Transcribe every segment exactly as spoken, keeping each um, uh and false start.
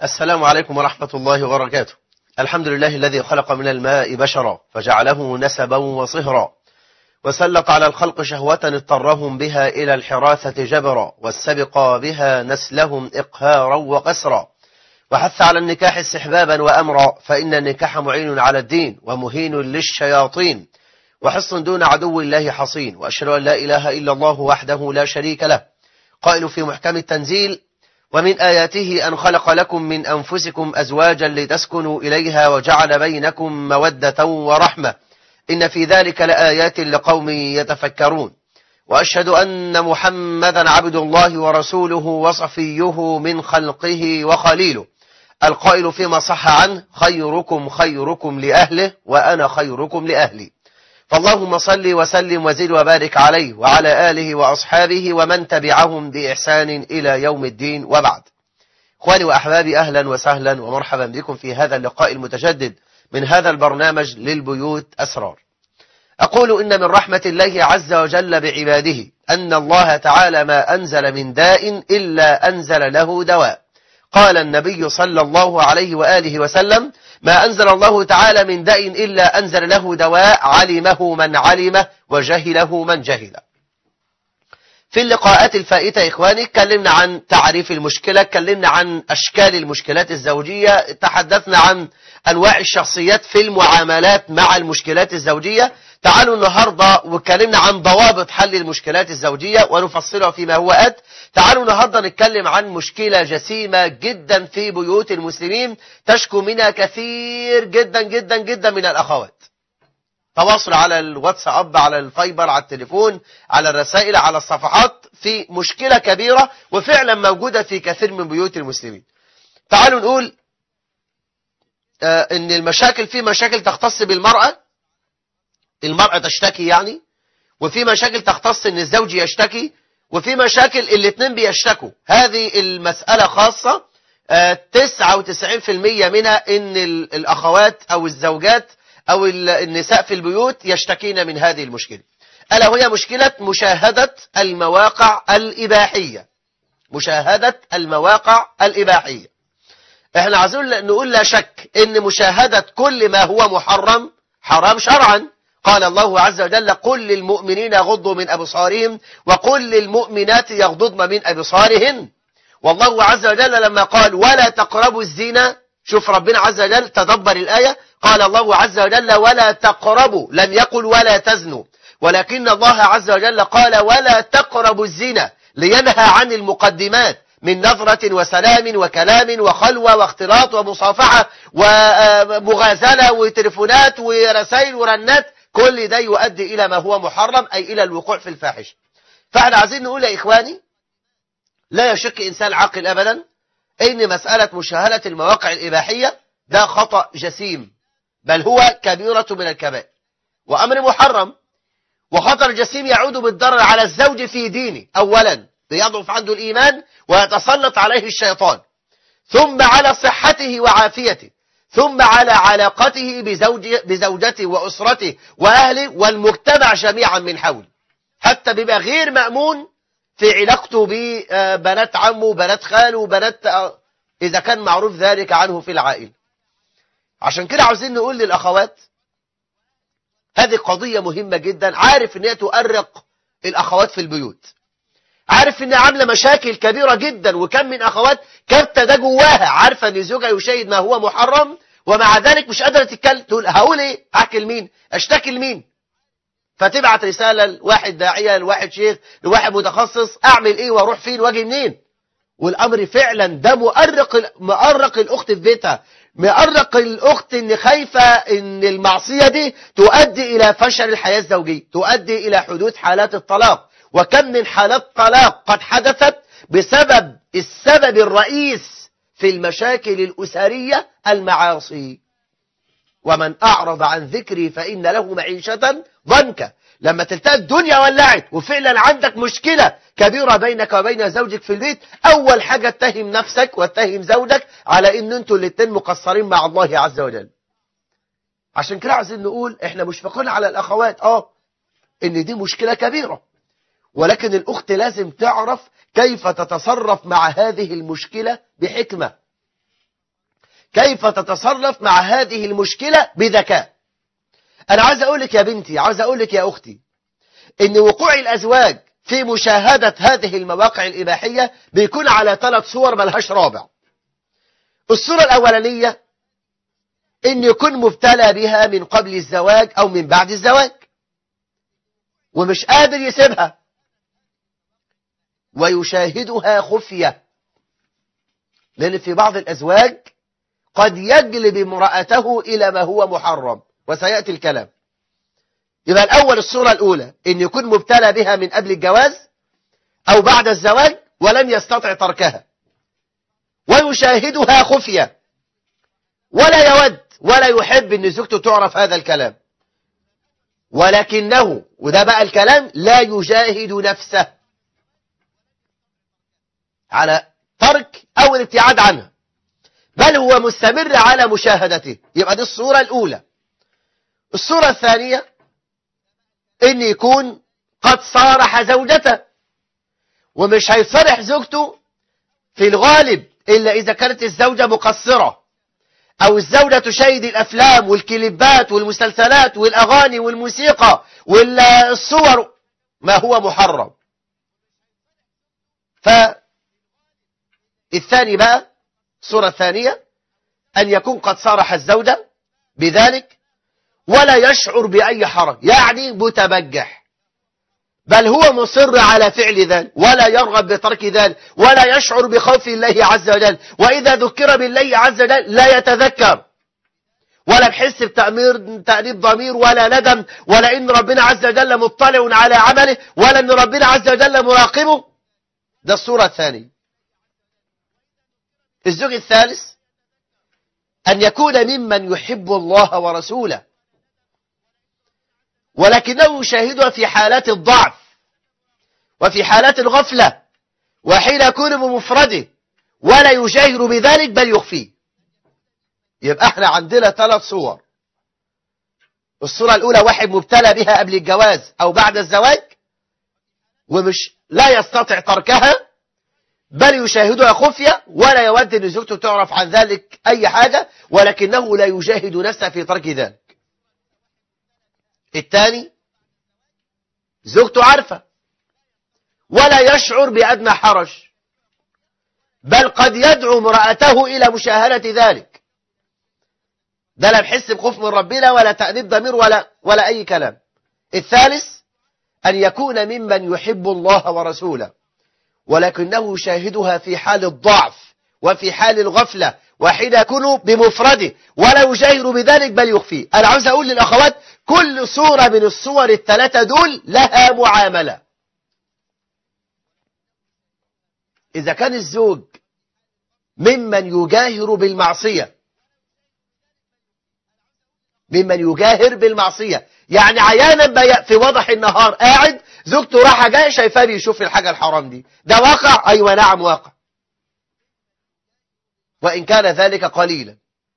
السلام عليكم ورحمة الله وبركاته. الحمد لله الذي خلق من الماء بشرا فجعله نسبا وصهرا، وسلط على الخلق شهوة اضطرهم بها إلى الحراثة جبرا، والسبق بها نسلهم إقهارا وقسرا، وحث على النكاح استحبابا وأمرا، فإن النكاح معين على الدين ومهين للشياطين، وحصن دون عدو الله حصين. وأشهد أن لا إله إلا الله وحده لا شريك له، قائل في محكم التنزيل: ومن آياته أن خلق لكم من أنفسكم أزواجا لتسكنوا إليها وجعل بينكم مودة ورحمة، إن في ذلك لآيات لقوم يتفكرون. وأشهد أن محمدا عبد الله ورسوله وصفيه من خلقه وخليله، القائل فيما صح عنه: خيركم خيركم لأهله وأنا خيركم لأهلي. فاللهم صل وسلم وزد وبارك عليه وعلى آله وأصحابه ومن تبعهم بإحسان إلى يوم الدين، وبعد. إخواني وأحبابي، أهلا وسهلا ومرحبا بكم في هذا اللقاء المتجدد من هذا البرنامج للبيوت أسرار. أقول إن من رحمة الله عز وجل بعباده أن الله تعالى ما أنزل من داء إلا أنزل له دواء. قال النبي صلى الله عليه وآله وسلم: ما أنزل الله تعالى من داء إلا أنزل له دواء، علمه من علمه وجهله من جهله. في اللقاءات الفائتة إخواني اتكلمنا عن تعريف المشكلة، اتكلمنا عن أشكال المشكلات الزوجية، تحدثنا عن أنواع الشخصيات في المعاملات مع المشكلات الزوجية. تعالوا النهاردة واتكلمنا عن ضوابط حل المشكلات الزوجية ونفصلها فيما هو آت. تعالوا النهاردة نتكلم عن مشكلة جسيمة جدا في بيوت المسلمين تشكو منها كثير جدا جدا جدا من الأخوات. تواصل على الواتساب، على الفايبر، على التليفون، على الرسائل، على الصفحات، في مشكلة كبيرة وفعلا موجودة في كثير من بيوت المسلمين. تعالوا نقول آه ان المشاكل، في مشاكل تختص بالمرأة، المرأة تشتكي يعني، وفي مشاكل تختص ان الزوج يشتكي، وفي مشاكل الاثنين بيشتكوا. هذه المسألة خاصة تسعة وتسعين بالمئة منها ان الأخوات أو الزوجات أو النساء في البيوت يشتكين من هذه المشكلة، ألا وهي مشكلة مشاهدة المواقع الإباحية. مشاهدة المواقع الإباحية. احنا عايزين نقول لا شك ان مشاهدة كل ما هو محرم حرام شرعا. قال الله عز وجل: قل للمؤمنين يغضوا من أبصارهم وقل للمؤمنات يغضضن من أبصارهن. والله عز وجل لما قال ولا تقربوا الزنا، شوف ربنا عز وجل، تدبر الآية، قال الله عز وجل ولا تقربوا، لم يقل ولا تزنوا، ولكن الله عز وجل قال ولا تقربوا الزنا، لينهى عن المقدمات من نظرة وسلام وكلام وخلوة واختلاط ومصافحة ومغازلة وتليفونات ورسائل ورنات. كل ده يؤدي إلى ما هو محرم، أي إلى الوقوع في الفاحشة. فاحنا عايزين نقول يا إخواني، لا يشك إنسان عاقل أبدا إن مسألة مشاهدة المواقع الإباحية ده خطأ جسيم، بل هو كبيرة من الكبائر وأمر محرم، وخطر جسيم يعود بالضرر على الزوج في دينه. أولا بيضعف عنده الإيمان ويتسلط عليه الشيطان، ثم على صحته وعافيته، ثم على علاقته بزوجه بزوجته وأسرته وأهله والمجتمع جميعا من حوله، حتى بيبقى غير مأمون في علاقته ببنات عمه وبنات خاله وبنات، إذا كان معروف ذلك عنه في العائلة. عشان كده عاوزين نقول للأخوات هذه قضية مهمة جدا. عارف ان هي تؤرق الأخوات في البيوت، عارف انها عاملة مشاكل كبيرة جدا، وكم من أخوات كابتة ده جواها، عارفة ان زوجها يشاهد ما هو محرم ومع ذلك مش قادرة تتكلم، تقول هقول ايه، احكي لمين، اشتكي لمين، فتبعت رسالة لواحد داعية، لواحد شيخ، لواحد متخصص، اعمل ايه واروح فين واجي منين. والامر فعلا ده مؤرق مؤرق الاخت في بيتها، مؤرق الاخت ان خايفة ان المعصية دي تؤدي الى فشل الحياة الزوجية، تؤدي الى حدوث حالات الطلاق. وكم من حالات طلاق قد حدثت بسبب السبب الرئيس في المشاكل الأسرية المعاصي. ومن أعرض عن ذكري فإن له معيشة ضنكا. لما تلتقى الدنيا ولعت وفعلا عندك مشكلة كبيرة بينك وبين زوجك في البيت، أول حاجة اتهم نفسك واتهم زوجك على إن أنتوا الاتنين مقصرين مع الله عز وجل. عشان كده عايزين نقول احنا مشفقين على الأخوات اه إن دي مشكلة كبيرة، ولكن الأخت لازم تعرف كيف تتصرف مع هذه المشكلة بحكمة. كيف تتصرف مع هذه المشكلة بذكاء. أنا عايز أقول لك يا بنتي، عايز أقول لك يا أختي، إن وقوع الأزواج في مشاهدة هذه المواقع الإباحية بيكون على ثلاث صور ملهاش رابع. الصورة الأولانية إن يكون مبتلى بها من قبل الزواج أو من بعد الزواج ومش قادر يسيبها ويشاهدها خفية، لأن في بعض الأزواج قد يجلب امرأته إلى ما هو محرم وسيأتي الكلام. يبقى الأول الصورة الأولى إن يكون مبتلى بها من قبل الجواز أو بعد الزواج ولم يستطع تركها ويشاهدها خفية ولا يود ولا يحب أن زوجته تعرف هذا الكلام، ولكنه وده بقى الكلام لا يجاهد نفسه على ترك أو الابتعاد عنها، بل هو مستمر على مشاهدته. يبقى دي الصورة الأولى. الصورة الثانية إن يكون قد صارح زوجته، ومش هيصرح زوجته في الغالب إلا إذا كانت الزوجة مقصرة أو الزوجة تشاهد الأفلام والكليبات والمسلسلات والأغاني والموسيقى والصور ما هو محرم. فالثاني بقى الصورة الثانية أن يكون قد صارح الزوجة بذلك ولا يشعر بأي حرج، يعني متبجح، بل هو مصر على فعل ذلك ولا يرغب بترك ذلك ولا يشعر بخوف الله عز وجل، وإذا ذكر بالله عز وجل لا يتذكر ولا بحس بتأمير تأنيب ضمير ولا ندم ولا إن ربنا عز وجل مطلع على عمله ولا إن ربنا عز وجل مراقبه. ده الصورة الثانية. الزوج الثالث أن يكون ممن يحب الله ورسوله ولكنه يشاهدها في حالات الضعف وفي حالات الغفلة وحين يكون بمفرده ولا يجاهر بذلك بل يخفيه. يبقى احنا عندنا ثلاث صور. الصورة الأولى واحد مبتلى بها قبل الجواز أو بعد الزواج ومش لا يستطيع تركها بل يشاهدها خفية ولا يود أن زوجته تعرف عن ذلك أي حاجة ولكنه لا يجاهد نفسه في ترك ذلك. الثاني زوجته عارفة ولا يشعر بأدنى حرج بل قد يدعو امرأته إلى مشاهدة ذلك، ده لا بحس بخوف من ربنا ولا تأنيب ضمير ولا, ولا أي كلام. الثالث أن يكون ممن يحب الله ورسوله ولكنه يشاهدها في حال الضعف وفي حال الغفلة وحين يكون بمفرده ولا يجاهر بذلك بل يخفيه. أنا عاوز أقول للأخوات كل صورة من الصور الثلاثة دول لها معاملة. إذا كان الزوج ممن يجاهر بالمعصية ممن يجاهر بالمعصية يعني عيانا في وضح النهار قاعد زوجته راحة جاية شايفاني يشوف الحاجة الحرام دي، ده واقع؟ أيوة نعم واقع، وإن كان ذلك قليلا.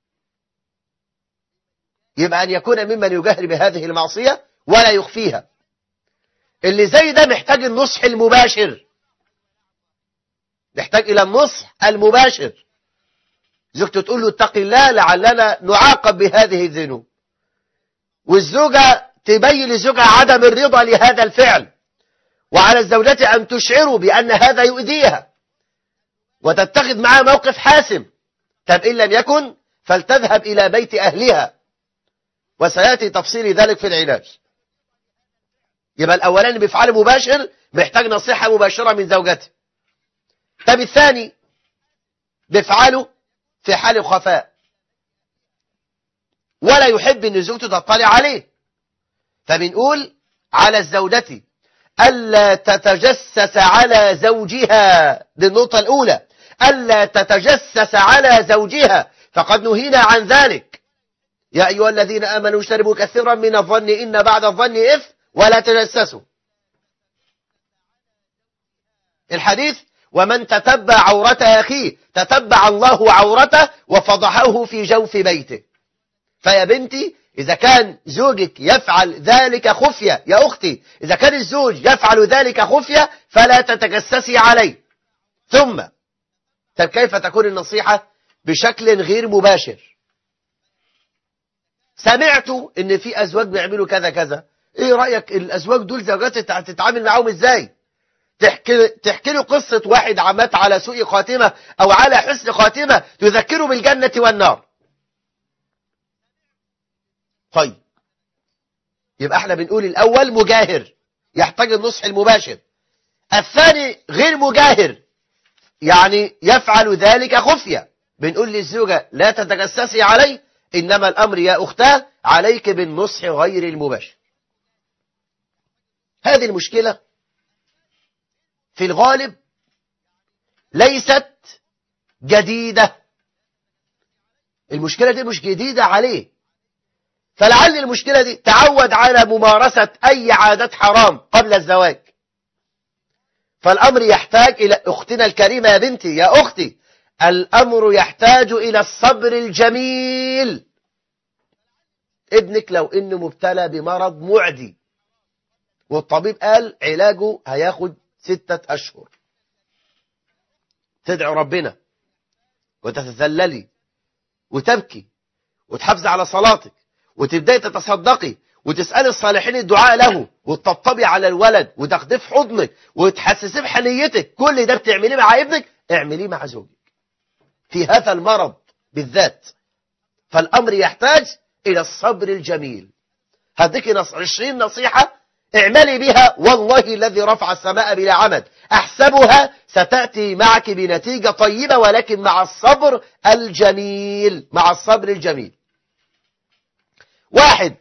يبقى أن يكون ممن يجاهر بهذه المعصية ولا يخفيها. اللي زي ده محتاج النصح المباشر، محتاج إلى النصح المباشر. زوجته تقول له اتق الله لعلنا نعاقب بهذه الذنوب، والزوجة تبين لزوجها عدم الرضا لهذا الفعل، وعلى الزوجة أن تشعره بأن هذا يؤذيها وتتخذ معها موقف حاسم. طب إن لم يكن فلتذهب إلى بيت أهلها، وسيأتي تفصيل ذلك في العلاج. يبقى الأولاني بفعل مباشر محتاج نصيحة مباشرة من زوجته. طب الثاني بفعله في حال الخفاء ولا يحب أن زوجته تطلع عليه، فبنقول على الزوجة ألا تتجسس على زوجها. دي النقطة الأولى، ألا تتجسس على زوجها، فقد نهينا عن ذلك. يا أيها الذين آمنوا اجتنبوا كثيرا من الظن إن بعد الظن إثم ولا تجسسوا. الحديث ومن تتبع عورة أخيه تتبع الله عورته وفضحه في جوف بيته. فيا بنتي إذا كان زوجك يفعل ذلك خفية، يا أختي إذا كان الزوج يفعل ذلك خفية فلا تتجسسي عليه. ثم طب كيف تكون النصيحة؟ بشكل غير مباشر. سمعتوا ان في ازواج بيعملوا كذا كذا، ايه رأيك الازواج دول زوجات تتعامل معاهم ازاي؟ تحكي, تحكي له قصة واحد عمات على سوء خاتمة او على حسن خاتمة تذكره بالجنة والنار. طيب يبقى احنا بنقول الاول مجاهر يحتاج النصح المباشر، الثاني غير مجاهر يعني يفعل ذلك خفية، بنقول للزوجة لا تتجسسي عليه، إنما الأمر يا أختاه عليك بالنصح غير المباشر. هذه المشكلة في الغالب ليست جديدة، المشكلة دي مش جديدة عليه، فلعل المشكلة دي تعود على ممارسة أي عادات حرام قبل الزواج. فالأمر يحتاج إلى أختنا الكريمة يا بنتي يا أختي، الأمر يحتاج إلى الصبر الجميل. ابنك لو إنه مبتلى بمرض معدي والطبيب قال علاجه هياخد ستة أشهر، تدعو ربنا وتتذللي وتبكي وتحافظي على صلاتك وتبدأي تتصدقي وتسألي الصالحين الدعاء له وتطبطبي على الولد وتاخديه في حضنك وتحسسيه بحنيتك، كل ده بتعمليه مع ابنك اعمليه مع زوجك في هذا المرض بالذات. فالأمر يحتاج إلى الصبر الجميل. هديك نص عشرين نصيحة اعملي بها، والله الذي رفع السماء بلا عمد أحسبها ستأتي معك بنتيجة طيبة، ولكن مع الصبر الجميل، مع الصبر الجميل. واحد،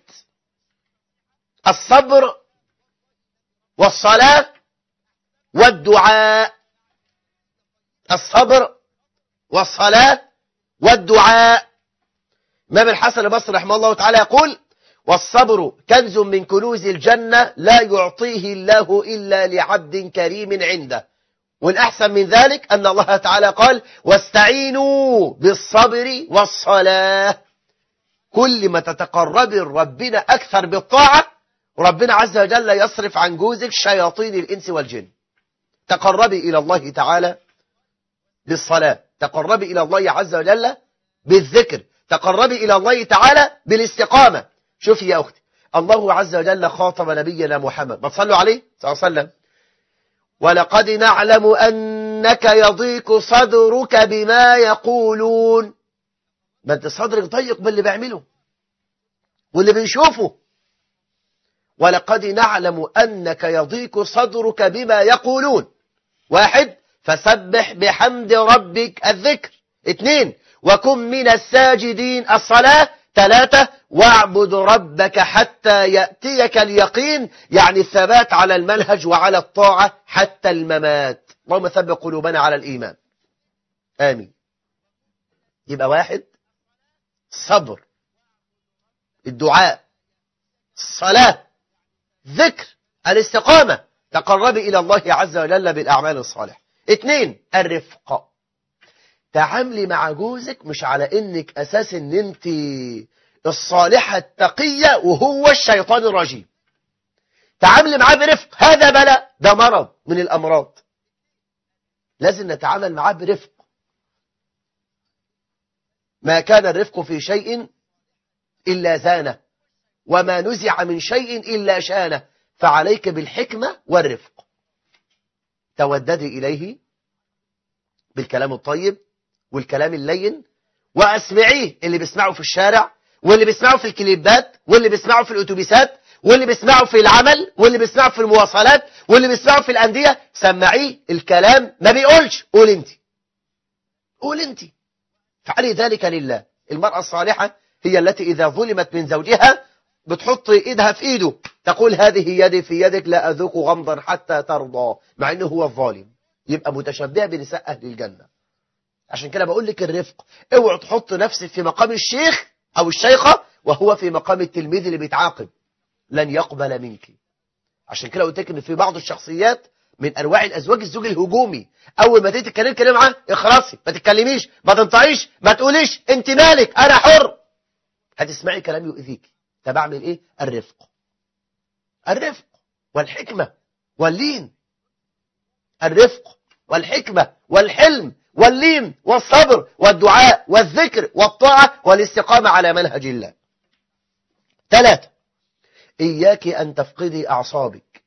الصبر والصلاة والدعاء. الصبر والصلاة والدعاء. إمام الحسن البصري رحمه الله تعالى يقول: والصبر كنز من كنوز الجنة لا يعطيه الله إلا لعبد كريم عنده. والأحسن من ذلك أن الله تعالى قال: واستعينوا بالصبر والصلاة. كل ما تتقرب ربنا أكثر بالطاعة ربنا عز وجل يصرف عن جوزك شياطين الإنس والجن. تقربي إلى الله تعالى بالصلاة، تقربي إلى الله عز وجل بالذكر، تقربي إلى الله تعالى بالاستقامة. شوفي يا أختي، الله عز وجل خاطب نبينا محمد، ما تصلوا عليه صلى الله عليه وسلم: ولقد نعلم أنك يضيق صدرك بما يقولون. ما انت صدرك ضيق باللي بيعمله واللي بيشوفه. ولقد نعلم أنك يضيق صدرك بما يقولون. واحد، فسبح بحمد ربك الذكر. اثنين، وكن من الساجدين الصلاة. ثلاثة، واعبد ربك حتى يأتيك اليقين، يعني الثبات على المنهج وعلى الطاعة حتى الممات. اللهم ثبت قلوبنا على الإيمان، آمين. يبقى واحد، الصبر، الدعاء، الصلاة، ذكر، الاستقامة، تقربي إلى الله عز وجل بالأعمال الصالحة. اثنين، الرفق. تعاملي مع جوزك مش على انك اساس ان انت الصالحة التقية وهو الشيطان الرجيم. تعاملي معاه برفق، هذا بلاء، ده مرض من الامراض، لازم نتعامل معاه برفق. ما كان الرفق في شيء الا زانه، وما نزع من شيء الا شانه، فعليك بالحكمة والرفق. توددي اليه بالكلام الطيب والكلام اللين، واسمعيه، اللي بيسمعه في الشارع واللي بيسمعه في الكليبات واللي بيسمعه في الاتوبيسات واللي بيسمعه في العمل واللي بيسمعه في المواصلات واللي بيسمعه في الأندية، سمعيه الكلام ما بيقولش، قول انت، قول انت، فعلي ذلك لله. المرأة الصالحة هي التي إذا ظلمت من زوجها بتحط إيدها في إيده، تقول هذه يدي في يدك لا أذوق غمضا حتى ترضى، مع أنه هو الظالم. يبقى متشبه بنساء أهل الجنة. عشان كده بقول لك الرفق، اوعوا تحط نفسك في مقام الشيخ أو الشيخة وهو في مقام التلميذ اللي بيتعاقب، لن يقبل منك. عشان كده قلت لك ان في بعض الشخصيات من انواع الازواج الزوج الهجومي، اول ما تيجي تتكلم كلام معاه اخرسي، ما تتكلميش، ما تنطقيش، ما تقوليش انت مالك، انا حر، هتسمعي كلام يؤذيك. طب اعمل ايه؟ الرفق، الرفق والحكمة واللين، الرفق والحكمة والحلم واللين والصبر والدعاء والذكر والطاعة والاستقامة على منهج الله. ثلاثة، إياك أن تفقدي أعصابك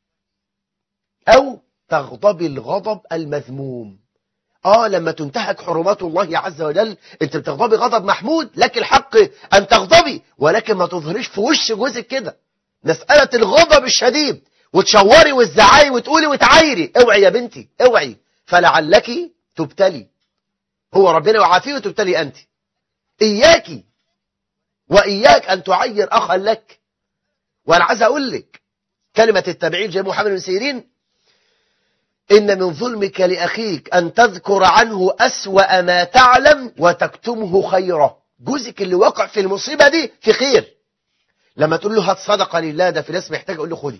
أو تغضبي الغضب المذموم. آه لما تنتهك حرمات الله عز وجل أنت بتغضبي غضب محمود، لك الحق أن تغضبي، ولكن ما تظهريش في وش جوزك كده مسألة الغضب الشديد وتشوري وتزعقي وتقولي وتعايري. اوعي يا بنتي اوعي، فلعلك تبتلي، هو ربنا يعافيه وتبتلي أنت. إياك وإياك أن تعير أخا لك. وأنا عايز أقول لك كلمة التابعين جاء محمد بن سيرين: إن من ظلمك لأخيك أن تذكر عنه أسوأ ما تعلم وتكتمه خيره. جوزك اللي وقع في المصيبة دي في خير، لما تقول له هات صدقة لله ده في ناس محتاج، أقول له خدي.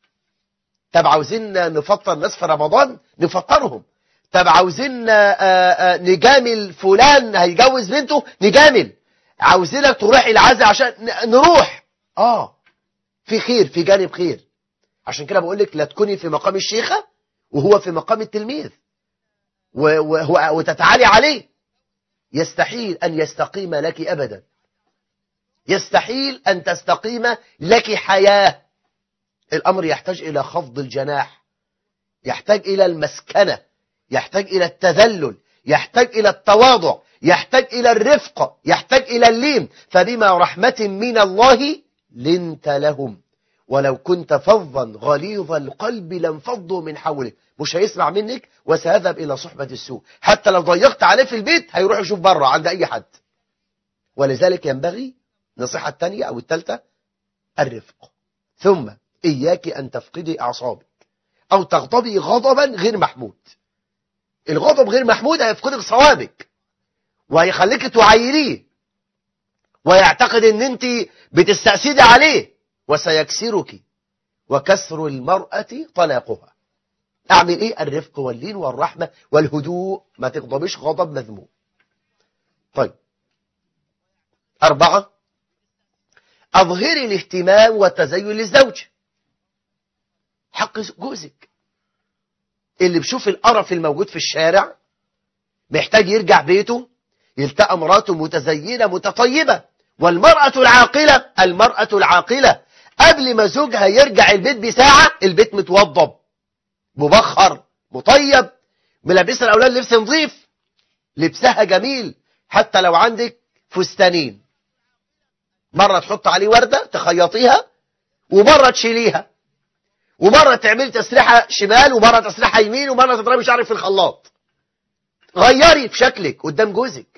طب عاوزين نفطر ناس في رمضان نفطرهم. طب عاوزين نجامل فلان هيجوز بنته نجامل. عاوزينك تروح العزاء عشان نروح. آه في خير، في جانب خير. عشان كده بقول لك لا تكوني في مقام الشيخة وهو في مقام التلميذ وهو وتتعالي عليه. يستحيل أن يستقيم لك أبدا، يستحيل أن تستقيم لك حياة. الأمر يحتاج إلى خفض الجناح، يحتاج إلى المسكنة، يحتاج إلى التذلل، يحتاج إلى التواضع، يحتاج إلى الرفق، يحتاج إلى اللين. فبما رحمة من الله لنت لهم ولو كنت فظا غليظ القلب لانفضوا من حولك. مش هيسمع منك وسيذهب إلى صحبة السوء. حتى لو ضيقت عليه في البيت هيروح يشوف بره عند أي حد. ولذلك ينبغي نصيحة الثانية أو الثالثة الرفق. ثم إياك أن تفقدي أعصابك أو تغضبي غضبا غير محمود. الغضب غير محمود هيفقدك صوابك وهيخليك تعيريه ويعتقد ان انت بتستأسدي عليه وسيكسرك. وكسر المرأة طلاقها. اعمل ايه؟ الرفق واللين والرحمة والهدوء، ما تغضبش غضب مذموم. طيب أربعة، أظهري الاهتمام والتزين للزوج. حق جوزك اللي بشوف القرف الموجود في الشارع محتاج يرجع بيته يلتقى مراته متزينة متطيبة. والمرأة العاقلة المرأة العاقلة قبل ما زوجها يرجع البيت بساعة البيت متوضب مبخر مطيب، ملابسها الأولاد لبس نظيف، لبسها جميل. حتى لو عندك فستانين، مرة تحط عليه وردة تخيطيها، ومرة تشيليها، ومرة تعملي تسريحة شمال، ومرة تسريحة يمين، ومرة تضربي شعرك في الخلاط. غيري في شكلك قدام جوزك.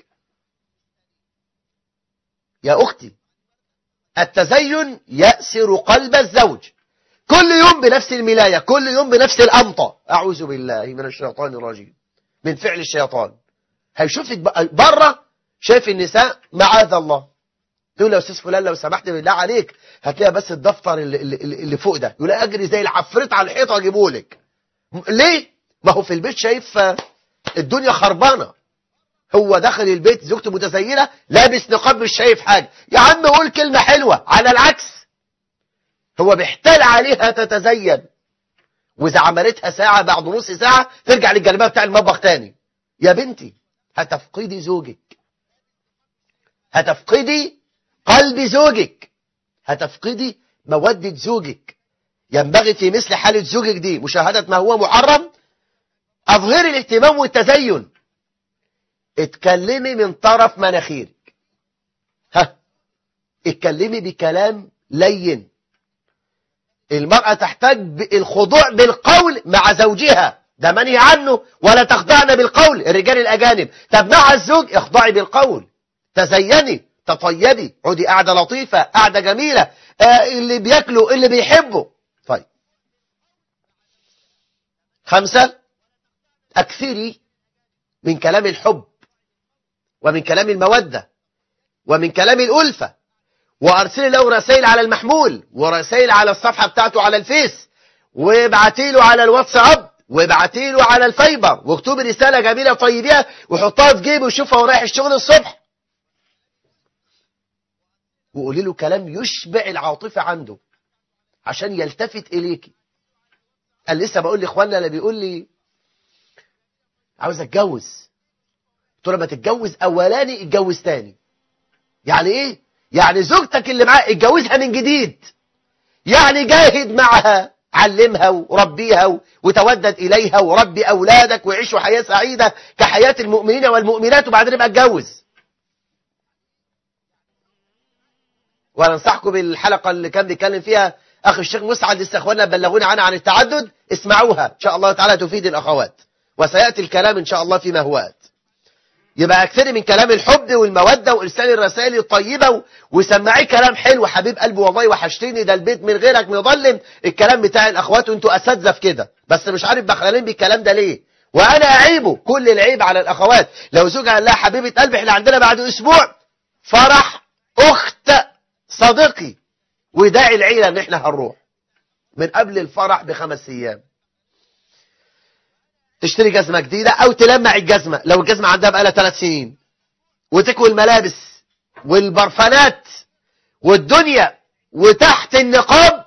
يا أختي التزين يأسر قلب الزوج. كل يوم بنفس الملاية، كل يوم بنفس الأمطة، أعوذ بالله من الشيطان الرجيم، من فعل الشيطان. هيشوفك بره شايف النساء معاذ الله، تقول يا أستاذ فلان لو سمحت بالله عليك هتلاقي بس الدفتر اللي, اللي, اللي فوق ده، يقول أجري زي العفريت على الحيطة أجيبهولك. ليه؟ ما هو في البيت شايف الدنيا خربانة. هو داخل البيت زوجته متزينة لابس نقاب مش شايف حاجة. يا عم قول كلمة حلوة. على العكس هو بيحتال عليها تتزين، وإذا عملتها ساعة بعد نص ساعة ترجع للجلباب بتاع المطبخ تاني. يا بنتي هتفقدي زوجك، هتفقدي قلب زوجك، هتفقدي مودة زوجك. ينبغي في مثل حالة زوجك دي مشاهدة ما هو محرم. أظهري الاهتمام والتزين. اتكلمي من طرف مناخيرك، ها اتكلمي بكلام لين. المرأة تحتاج الخضوع بالقول مع زوجها، ده منهي عنه. ولا تخضعن بالقول الرجال الأجانب. طب مع الزوج اخضعي بالقول، تزيني تطيبي، عودي قاعدة لطيفة قاعدة جميلة، آه اللي بياكلوا اللي بيحبوا. طيب خمسة، أكثري من كلام الحب ومن كلام المودة ومن كلام الألفة، وأرسلي له رسائل على المحمول ورسائل على الصفحة بتاعته على الفيس، وابعتي له على الواتساب، وابعتي له على الفايبر، واكتبي رسالة جميلة طيبيها وحطها في جيبه وشوفها ورايح الشغل الصبح، وقولي له كلام يشبع العاطفة عنده عشان يلتفت إليكي. قال لسه بقول لإخواننا اللي بيقول لي عاوز أتجوز، قلت له ما تتجوز اولاني اتجوز تاني. يعني ايه؟ يعني زوجتك اللي معاك اتجوزها من جديد، يعني جاهد معها، علمها وربيها وتودد اليها وربي اولادك وعيشوا حياه سعيده كحياه المؤمنين والمؤمنات، وبعدين يبقى اتجوز. وانا انصحكم بالحلقه اللي كان بيتكلم فيها اخي الشيخ مسعد، لسه اخواننا بلغونا عنها عن التعدد، اسمعوها ان شاء الله تعالى تفيد الاخوات، وسياتي الكلام ان شاء الله فيما هو آت. يبقى اكثري من كلام الحب والموده وارسال الرسائل الطيبه وسمعي كلام حلو. حبيب قلبي والله وحشتني، ده البيت من غيرك مظلم. الكلام بتاع الاخوات وانتوا اساتذه في كده، بس مش عارف بخلين بالكلام ده ليه، وانا اعيبه. كل العيب على الاخوات. لو زوجها قال لها حبيبه قلبي احنا عندنا بعد اسبوع فرح اخت صديقي وداعي العيله ان احنا هنروح من قبل الفرح بخمس ايام، تشتري جزمه جديده او تلمع الجزمه لو الجزمه عندها بقالها ثلاث سنين، وتكوي الملابس والبرفانات والدنيا، وتحت النقاب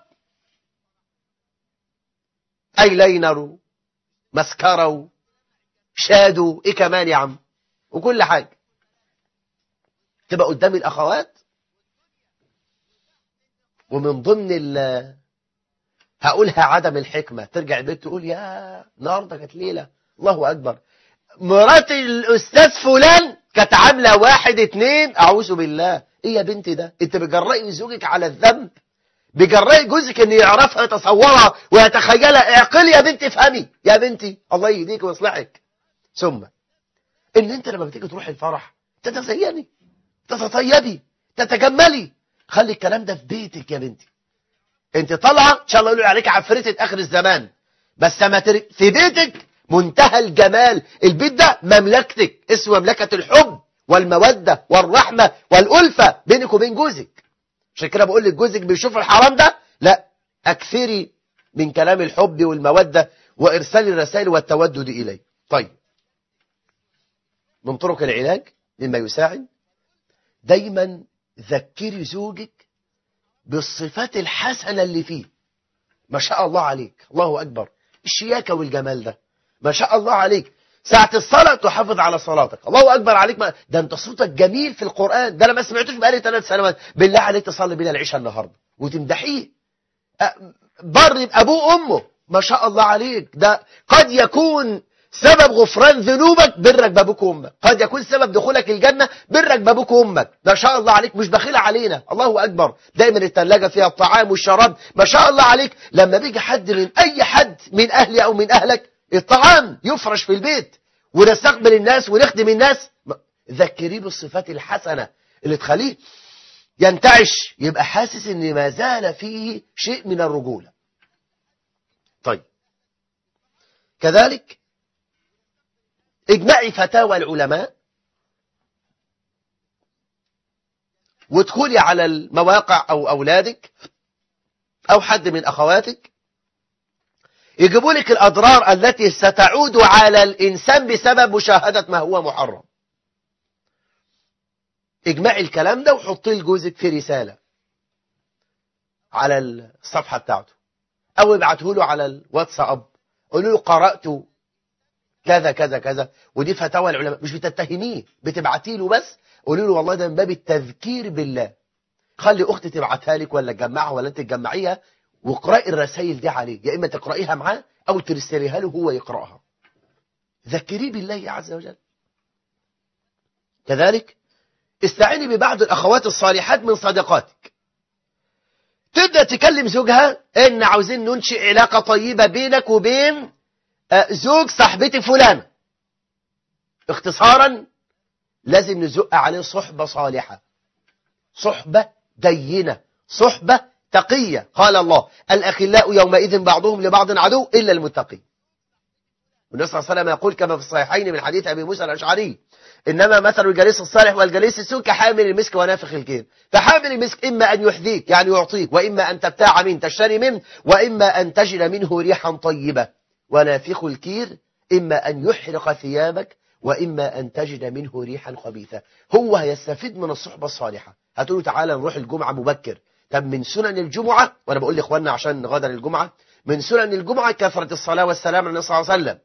ايلاينر مسكرة شادو ايه كمان يا عم، وكل حاجه تبقى قدام الاخوات. ومن ضمن ال هقولها عدم الحكمة، ترجع البيت تقول يا النهارده كانت ليلة الله أكبر، مرات الأستاذ فلان كانت عاملة واحد اتنين، أعوذ بالله. إيه يا بنتي ده؟ أنت بجرأي زوجك على الذنب، بجرأي جوزك إن يعرفها يتصورها ويتخيلها. اعقلي يا بنتي، افهمي يا بنتي، الله يهديك ويصلحك. ثم إن أنت لما بتيجي تروحي الفرح تتزيني، تتطيبي، تتجملي. خلي الكلام ده في بيتك يا بنتي. انت طالعه ان شاء الله يقولوا عليك عفريتة اخر الزمان، بس ما تر... في بيتك منتهى الجمال. البيت ده مملكتك، اسمه مملكة الحب والمودة والرحمة والألفة بينك وبين جوزك. عشان كده بقول لك جوزك بيشوف الحرام ده، لا، اكثري من كلام الحب والمودة وارسال الرسائل والتودد اليه. طيب، من طرق العلاج مما يساعد، دايما ذكري زوجك بالصفات الحسنة اللي فيه. ما شاء الله عليك، الله أكبر، الشياكة والجمال ده، ما شاء الله عليك. ساعة الصلاة تحافظ على صلاتك، الله أكبر عليك. ما ده أنت صوتك جميل في القرآن، ده أنا ما سمعتوش بقالي ثلاث سنوات. بالله عليك تصلي بينا العشاء النهاردة وتمدحيه. بر بأبوه وأمه، ما شاء الله عليك. ده قد يكون سبب غفران ذنوبك برك بابوك وامك، قد يكون سبب دخولك الجنة برك بابوك وامك. ما شاء الله عليك، مش بخيل علينا، الله أكبر. دايما الثلاجة فيها الطعام والشراب، ما شاء الله عليك. لما بيجي حد من أي حد من أهلي أو من أهلك، الطعام يفرش في البيت ونستقبل الناس ونخدم الناس. ذكريه بالصفات الحسنة اللي تخليه ينتعش، يبقى حاسس ان ما زال فيه شيء من الرجولة. طيب، كذلك اجمعي فتاوى العلماء وادخلي على المواقع أو أولادك أو حد من أخواتك يجيبوا لك الأضرار التي ستعود على الإنسان بسبب مشاهدة ما هو محرم. اجمعي الكلام ده وحطيه لجوزك في رسالة على الصفحة بتاعته، أو ابعته له على الواتساب، قولوا له قرأت كذا كذا كذا، ودي فتاوى العلماء. مش بتتهميه، بتبعتي له بس، قولوا له والله ده من باب التذكير بالله. خلي أختي تبعتها لك ولا تجمعها ولا أنت تجمعيها، واقرأي الرسائل دي عليه، يا إما تقرأيها معاه أو ترسليها له هو يقرأها. ذكريه بالله عز وجل. كذلك استعيني ببعض الأخوات الصالحات من صديقاتك، تبدأ تكلم زوجها إن عاوزين ننشئ علاقة طيبة بينك وبين زوج صاحبتي فلانة. اختصارا لازم نزق عليه صحبة صالحة، صحبة دينة، صحبة تقية. قال الله الأخلاء يومئذ بعضهم لبعض عدو إلا المتقين. والنبي صلى الله عليه وسلم يقول كما في الصحيحين من حديث أبي موسى الأشعري إنما مثل الجليس الصالح والجليس السوء كحامل المسك ونافخ الكير. فحامل المسك إما أن يحذيك يعني يعطيك، وإما أن تبتاع منه تشتري منه، وإما أن تجد منه ريحا طيبة. ونافخ الكير إما أن يحرق ثيابك، وإما أن تجد منه ريحا خبيثة. هو هيستفيد من الصحبة الصالحة. هتقولوا تعالى نروح الجمعة مبكر. طب من سنن الجمعة، وأنا بقول لإخواننا عشان نغادر الجمعة، من سنن الجمعة كثرة الصلاة والسلام على النبي صلى الله عليه وسلم.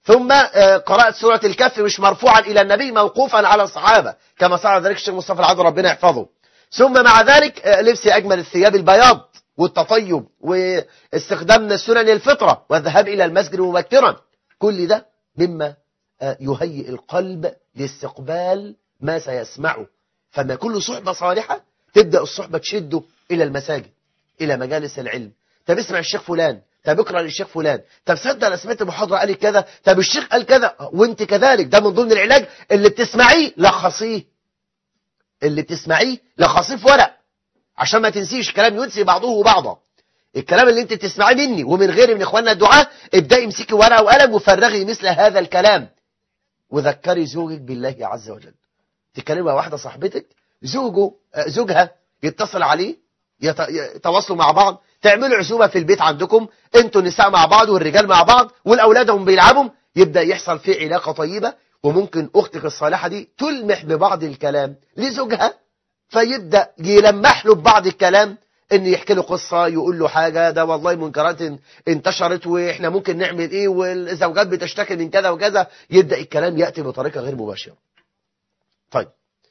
ثم قراءة سورة الكهف مش مرفوعا إلى النبي، موقوفا على الصحابة كما صار ذلك الشيخ مصطفى العدل ربنا يحفظه. ثم مع ذلك لبس أجمل الثياب البياض والتطيب واستخدام سنن الفطرة والذهاب إلى المسجد مبكرا، كل ده مما يهيئ القلب لاستقبال ما سيسمعه. فما كل صحبة صالحة تبدأ الصحبة تشده إلى المساجد، إلى مجالس العلم. طب اسمع الشيخ فلان، طب اقرأ للشيخ فلان، طب صدق أنا سمعت المحاضرة قال كذا، طب الشيخ قال كذا، وانت كذلك. ده من ضمن العلاج، اللي بتسمعيه لخصيه، اللي بتسمعيه لخصيه في ورق عشان ما تنسيش. كلام ينسي بعضه بعضا. الكلام اللي انت بتسمعيه مني ومن غيري من اخواننا الدعاة، ابدأي امسكي ورقة وقلم وفرغي مثل هذا الكلام، وذكري زوجك بالله عز وجل. تكلمي مع واحدة صاحبتك، زوجه زوجها يتصل عليه، يتواصلوا مع بعض، تعملوا عزومة في البيت عندكم، انتوا النساء مع بعض والرجال مع بعض والأولادهم بيلعبوا، يبدأ يحصل فيه علاقة طيبة. وممكن أختك الصالحة دي تلمح ببعض الكلام لزوجها، فيبدأ يلمح له ببعض الكلام، ان يحكي له قصة، يقول له حاجة، ده والله منكرات انتشرت واحنا ممكن نعمل ايه، والزوجات بتشتكي من كذا وكذا. يبدأ الكلام يأتي بطريقة غير مباشرة. طيب،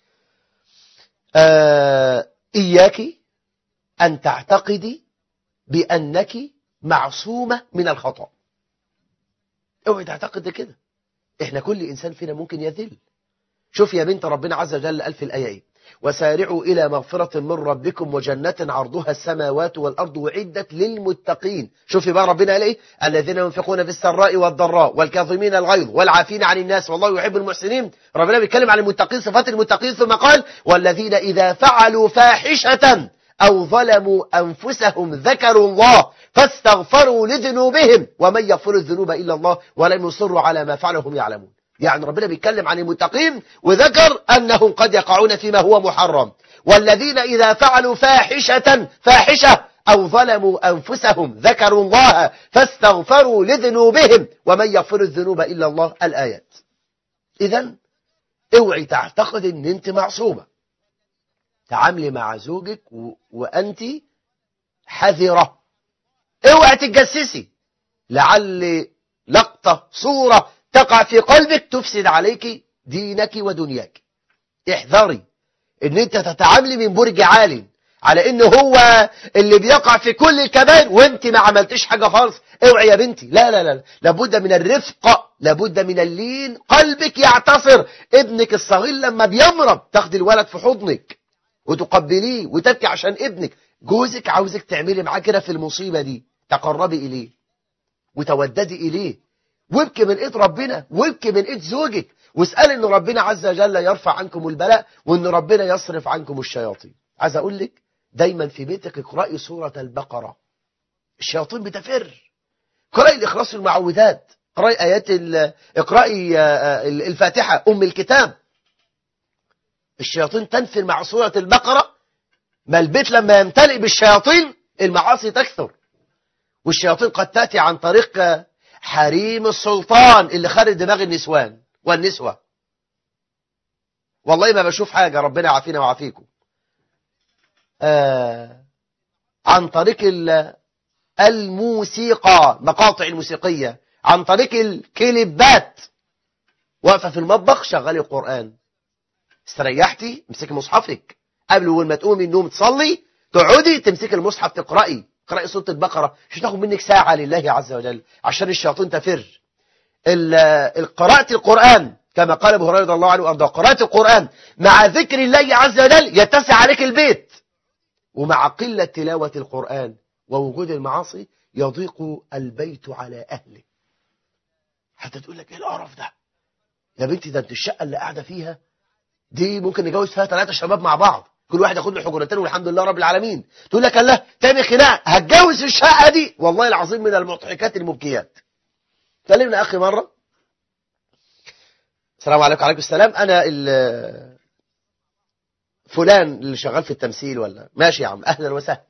آه إياك أن تعتقدي بأنك معصومة من الخطأ. اوعي تعتقد كده. احنا كل إنسان فينا ممكن يذل. شوف يا بنت، ربنا عز وجل قال في الآية ايه؟ وسارعوا إلى مغفرة من ربكم وجنة عرضها السماوات والأرض وعدت للمتقين. شوفي بقى ربنا قال ايه؟ الذين ينفقون في السراء والضراء والكاظمين الغيظ والعافين عن الناس والله يحب المحسنين. ربنا بيتكلم عن المتقين، صفات المتقين، ثم قال والذين إذا فعلوا فاحشة أو ظلموا أنفسهم ذكروا الله فاستغفروا لذنوبهم ومن يغفر الذنوب إلا الله ولم يصروا على ما فعلوا هم يعلمون. يعني ربنا بيتكلم عن المتقين وذكر أنهم قد يقعون فيما هو محرم. والذين إذا فعلوا فاحشة فاحشة أو ظلموا أنفسهم ذكروا الله فاستغفروا لذنوبهم ومن يغفر الذنوب إلا الله. الآيات. إذن اوعي تعتقد أن أنت معصومة. تعاملي مع زوجك و... وأنت حذرة. اوعي تتجسسي، لعل لقطة صورة تقع في قلبك تفسد عليك دينك ودنياك. احذري ان انت تتعاملي من برج عالي على انه هو اللي بيقع في كل الكبائر وانت ما عملتش حاجة خالص. اوعي يا بنتي، لا لا لا، لابد من الرفق، لابد من اللين. قلبك يعتصر. ابنك الصغير لما بيمرض تاخدي الولد في حضنك وتقبليه وتبكي عشان ابنك. جوزك عاوزك تعملي معاه كده في المصيبة دي، تقربي إليه وتوددي إليه، وابكي من إيد ربنا وابكي من إيد زوجك، واسأل إن ربنا عز وجل يرفع عنكم البلاء وإن ربنا يصرف عنكم الشياطين. عايز أقول لك دايما في بيتك اقرأي سورة البقرة، الشياطين بتفر. اقرأي الإخلاص والمعوذات، اقرأي آيات اقرأي الفاتحة أم الكتاب. الشياطين تنفر مع سورة البقرة. ما البيت لما يمتلئ بالشياطين المعاصي تكثر. والشياطين قد تأتي عن طريق حريم السلطان اللي خارج دماغ النسوان والنسوة. والله ما بشوف حاجة، ربنا يعافينا ويعافيكم. آه عن طريق الموسيقى، مقاطع الموسيقية، عن طريق الكليبات. واقفة في المطبخ شغلي القرآن، استريحتي امسكي مصحفك، قبل ما تقومي النوم تصلي تقعدي تمسكي المصحف تقرأي، اقرأي سورة البقرة. مش تاخد منك ساعة لله عز وجل عشان الشياطين تفر. قراءة القرآن كما قال ابو هريرة رضي الله عنه وارضاه، قراءة القرآن مع ذكر الله عز وجل يتسع عليك البيت، ومع قلة تلاوة القرآن ووجود المعاصي يضيق البيت على أهله. حتى تقول لك ايه القرف ده يا بنتي، ده انت الشقة اللي قاعدة فيها دي ممكن نجوز فيها ثلاثة شباب مع بعض، كل واحد ياخد له حجرتين والحمد لله رب العالمين. تقول لك الله تعمل خناقه هتجوز في الشقه دي. والله العظيم من المضحكات المبكيات. كلمنا اخي مره، السلام عليكم. وعليكم السلام. انا فلان اللي شغال في التمثيل ولا ماشي يا عم، اهلا وسهلا.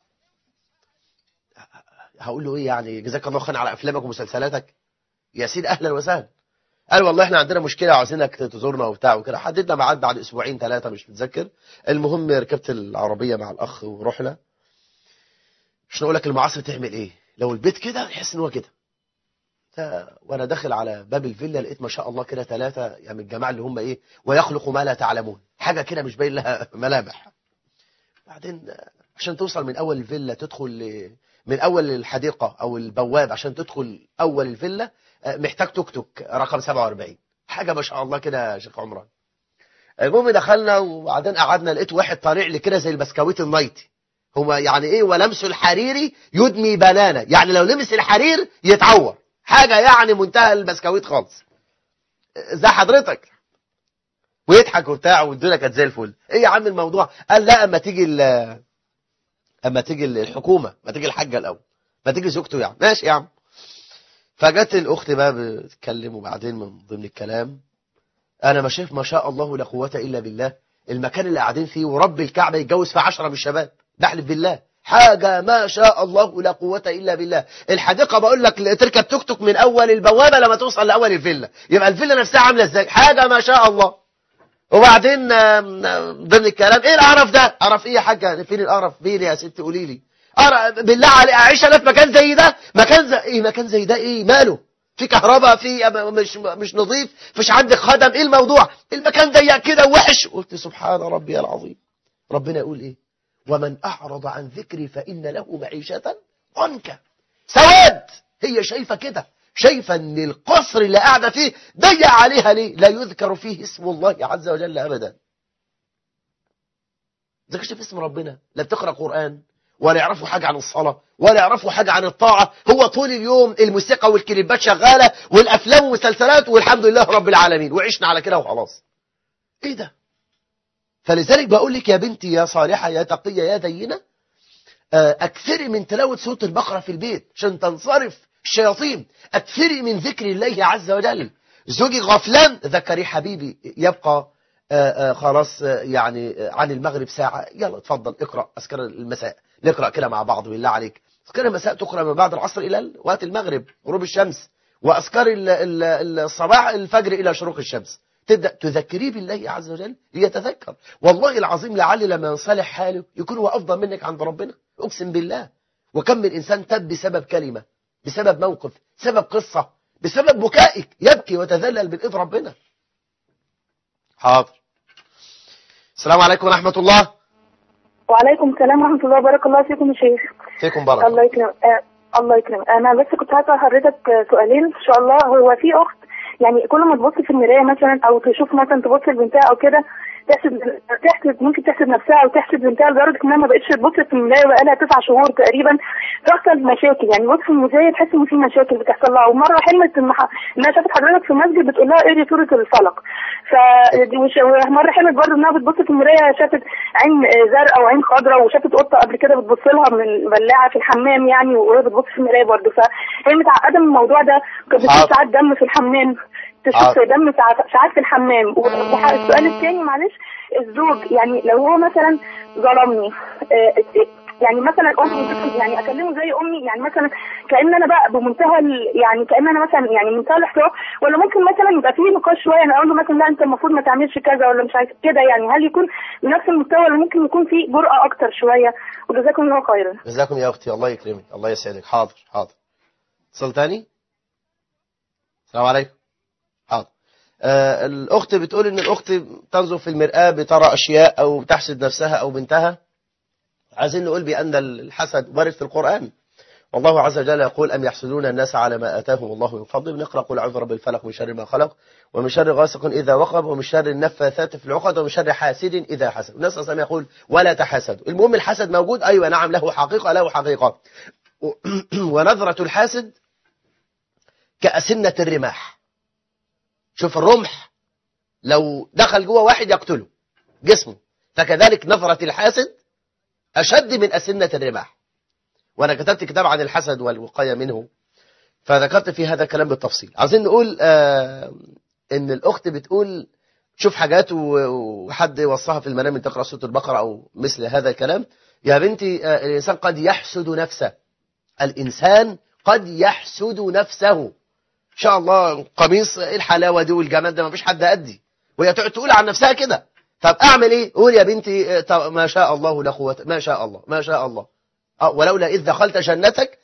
هقول له ايه يعني، جزاك الله خير على افلامك ومسلسلاتك يا سيدي، اهلا وسهلا. قال والله احنا عندنا مشكلة عاوزينك تزورنا وبتاع وكده. حددنا ميعاد بعد اسبوعين ثلاثة مش متذكر. المهم ركبت العربية مع الاخ ورحنا. مش نقول لك المعاصي تعمل ايه، لو البيت كده يحس ان هو كده. وانا داخل على باب الفيلا لقيت ما شاء الله كده ثلاثه يعني الجماعه اللي هم ايه ويخلق ما لا تعلمون، حاجه كده مش باين لها ملامح. بعدين عشان توصل من اول الفيلا تدخل من اول الحديقه او البواب عشان تدخل اول الفيلا محتاج توك توك رقم سبعة وأربعين، حاجه ما شاء الله كده يا شيخ عمران. المهم دخلنا وبعدين قعدنا لقيت واحد طالع لي كده زي البسكويت النايتي، هو يعني ايه ولمس الحريري يدمي بنانه، يعني لو لمس الحرير يتعور، حاجه يعني منتهى البسكويت خالص زي حضرتك، ويضحك وبتاع والدنيا كانت زي الفل. ايه يا عم الموضوع؟ قال لا اما تيجي اما تيجي الحكومه، ما تيجي الحاجه الاول، ما تيجي زوجته يعني. ماشي يا عم. فجت الاخت بقى بتتكلم وبعدين من ضمن الكلام انا ما شايف ما شاء الله لا قوه الا بالله المكان اللي قاعدين فيه ورب الكعبه يتجوز في عشرة من الشباب، بحلف بالله حاجه ما شاء الله لا قوه الا بالله. الحديقه بقول لك تركب توك توك من اول البوابه لما توصل لاول الفيلا، يبقى الفيلا نفسها عامله ازاي؟ حاجه ما شاء الله. وبعدين ضمن الكلام ايه القرف ده؟ قرف ايه يا حاجه؟ فين القرف؟ فين يا ست قولي لي؟ بالله عليك اعيش انا في مكان زي ده؟ مكان زي ايه؟ مكان زي ده ايه ماله؟ في كهرباء، في مش مش نظيف، مفيش عندك خدم، ايه الموضوع؟ المكان ضيق كده ووحش. قلت سبحان ربي العظيم. ربنا يقول ايه؟ ومن اعرض عن ذكري فان له معيشه ضنكا. سواد. هي شايفه كده، شايفه ان القصر اللي قاعده فيه ضيق عليها ليه؟ لا يذكر فيه اسم الله عز وجل ابدا. ما ذكرش في اسم ربنا، لا بتقرا قران ولا يعرفوا حاجة عن الصلاة ولا يعرفوا حاجة عن الطاعة. هو طول اليوم الموسيقى والكليبات شغالة والأفلام والمسلسلات والحمد لله رب العالمين، وعشنا على كده وخلاص. ايه ده؟ فلذلك بقول لك يا بنتي يا صالحة يا تقية يا دينة، أكثري من تلاوة سورة البقرة في البيت عشان تنصرف الشياطين. أكثري من ذكر الله عز وجل. زوجي غفلان، ذكري حبيبي يبقى آآ آآ خلاص يعني عن المغرب ساعة، يلا اتفضل اقرأ أذكار المساء، نقرأ كده مع بعض بالله عليك. أذكار المساء تقرأ من بعد العصر إلى وقت المغرب غروب الشمس، وأذكار الصباح الفجر إلى شروق الشمس. تبدأ تذكريه بالله عز وجل ليتذكر. والله العظيم لعل لما ينصلح حاله يكون هو أفضل منك عند ربنا، أقسم بالله. وكم من إنسان تب بسبب كلمة، بسبب موقف، بسبب قصة، بسبب بكائك يبكي وتذلل من إيد ربنا. حاضر. السلام عليكم ورحمة الله. وعليكم السلام ورحمة الله. بارك الله فيكم يا شيخ. فيكم بارك الله يكرم. آه الله يكرم. أنا بس كنت هسأل حضرتك سؤالين إن شاء الله. هو في أخت يعني كل ما تبص في المراية مثلا أو تشوف مثلا تبص لبنتها أو كده تحسب تحسب ممكن تحسب نفسها أو تحسب بنتها لدرجة إنها ما بقتش تبص في المراية بقالها تسع شهور تقريبا. تحصل مشاكل، يعني بص في المراية تحس إن في مشاكل بتحصل لها. ومرة حلمت إن إنها شافت حضرتك في المسجد بتقول لها اقري سورة الفلق. فمرة حلمت برضه إنها بتبص في المراية شافت عين زرقاء وعين خضراء، وشافت قطة قبل كده بتبص لها من بلاعة في الحمام يعني وهي بتبص في المراية برضه. فهي متعقدة من الموضوع ده، كانت بتشوف ساعات دم في الحمام، تشوف دم ساعات ساعات في الحمام. والسؤال الثاني معلش، الزوج يعني لو هو مثلا ظلمني يعني مثلا امي يعني اكلمه زي امي يعني مثلا كأن انا بقى بمنتهى يعني كأن انا مثلا يعني منتهى الاحترام، ولا ممكن مثلا يبقى فيه نقاش شويه انا اقول له مثلا لا انت المفروض ما تعملش كذا ولا مش عايز كده، يعني هل يكون بنفس المستوى ولا ممكن يكون فيه جرأة اكتر شويه؟ وجزاكم الله خيرا. جزاكم يا اختي، الله يكرمك الله يسعدك. حاضر حاضر. اتصال ثاني. السلام عليكم. حاضر. آه الأخت بتقول إن الأخت تنظر في المرآة بترى أشياء أو تحسد نفسها أو بنتها. عايزين نقول بأن الحسد وارد في القرآن، والله عز وجل يقول أم يحسدون الناس على ما آتاهم الله من فضل. نقرأ قل أعوذ برب الفلق من شر ما خلق ومن شر غاسق إذا وقب ومن شر النفاثات في العقد ومن شر حاسد إذا حسد. الناس أصلا يقول ولا تحاسدوا. المهم الحسد موجود، أيوة نعم له حقيقة له حقيقة. ونظرة الحاسد كأسنة الرماح. شوف الرمح لو دخل جوه واحد يقتله جسمه، فكذلك نظرة الحاسد أشد من أسنة الرماح. وأنا كتبت كتاب عن الحسد والوقاية منه فذكرت في هذا الكلام بالتفصيل. عايزين نقول آه إن الأخت بتقول شوف حاجات وحد وصاها في المنام تقرأ سورة البقرة أو مثل هذا الكلام. يا بنتي آه الإنسان قد يحسد نفسه، الإنسان قد يحسد نفسه. إن شاء الله قميص الحلاوة دي والجمال ده ما فيش حد أدي، وهي تقعد تقول عن نفسها كده. طب أعمل إيه؟ قول يا بنتي ما شاء الله لا قوة، ما شاء الله ما شاء الله. أه ولولا إذ دخلت جنتك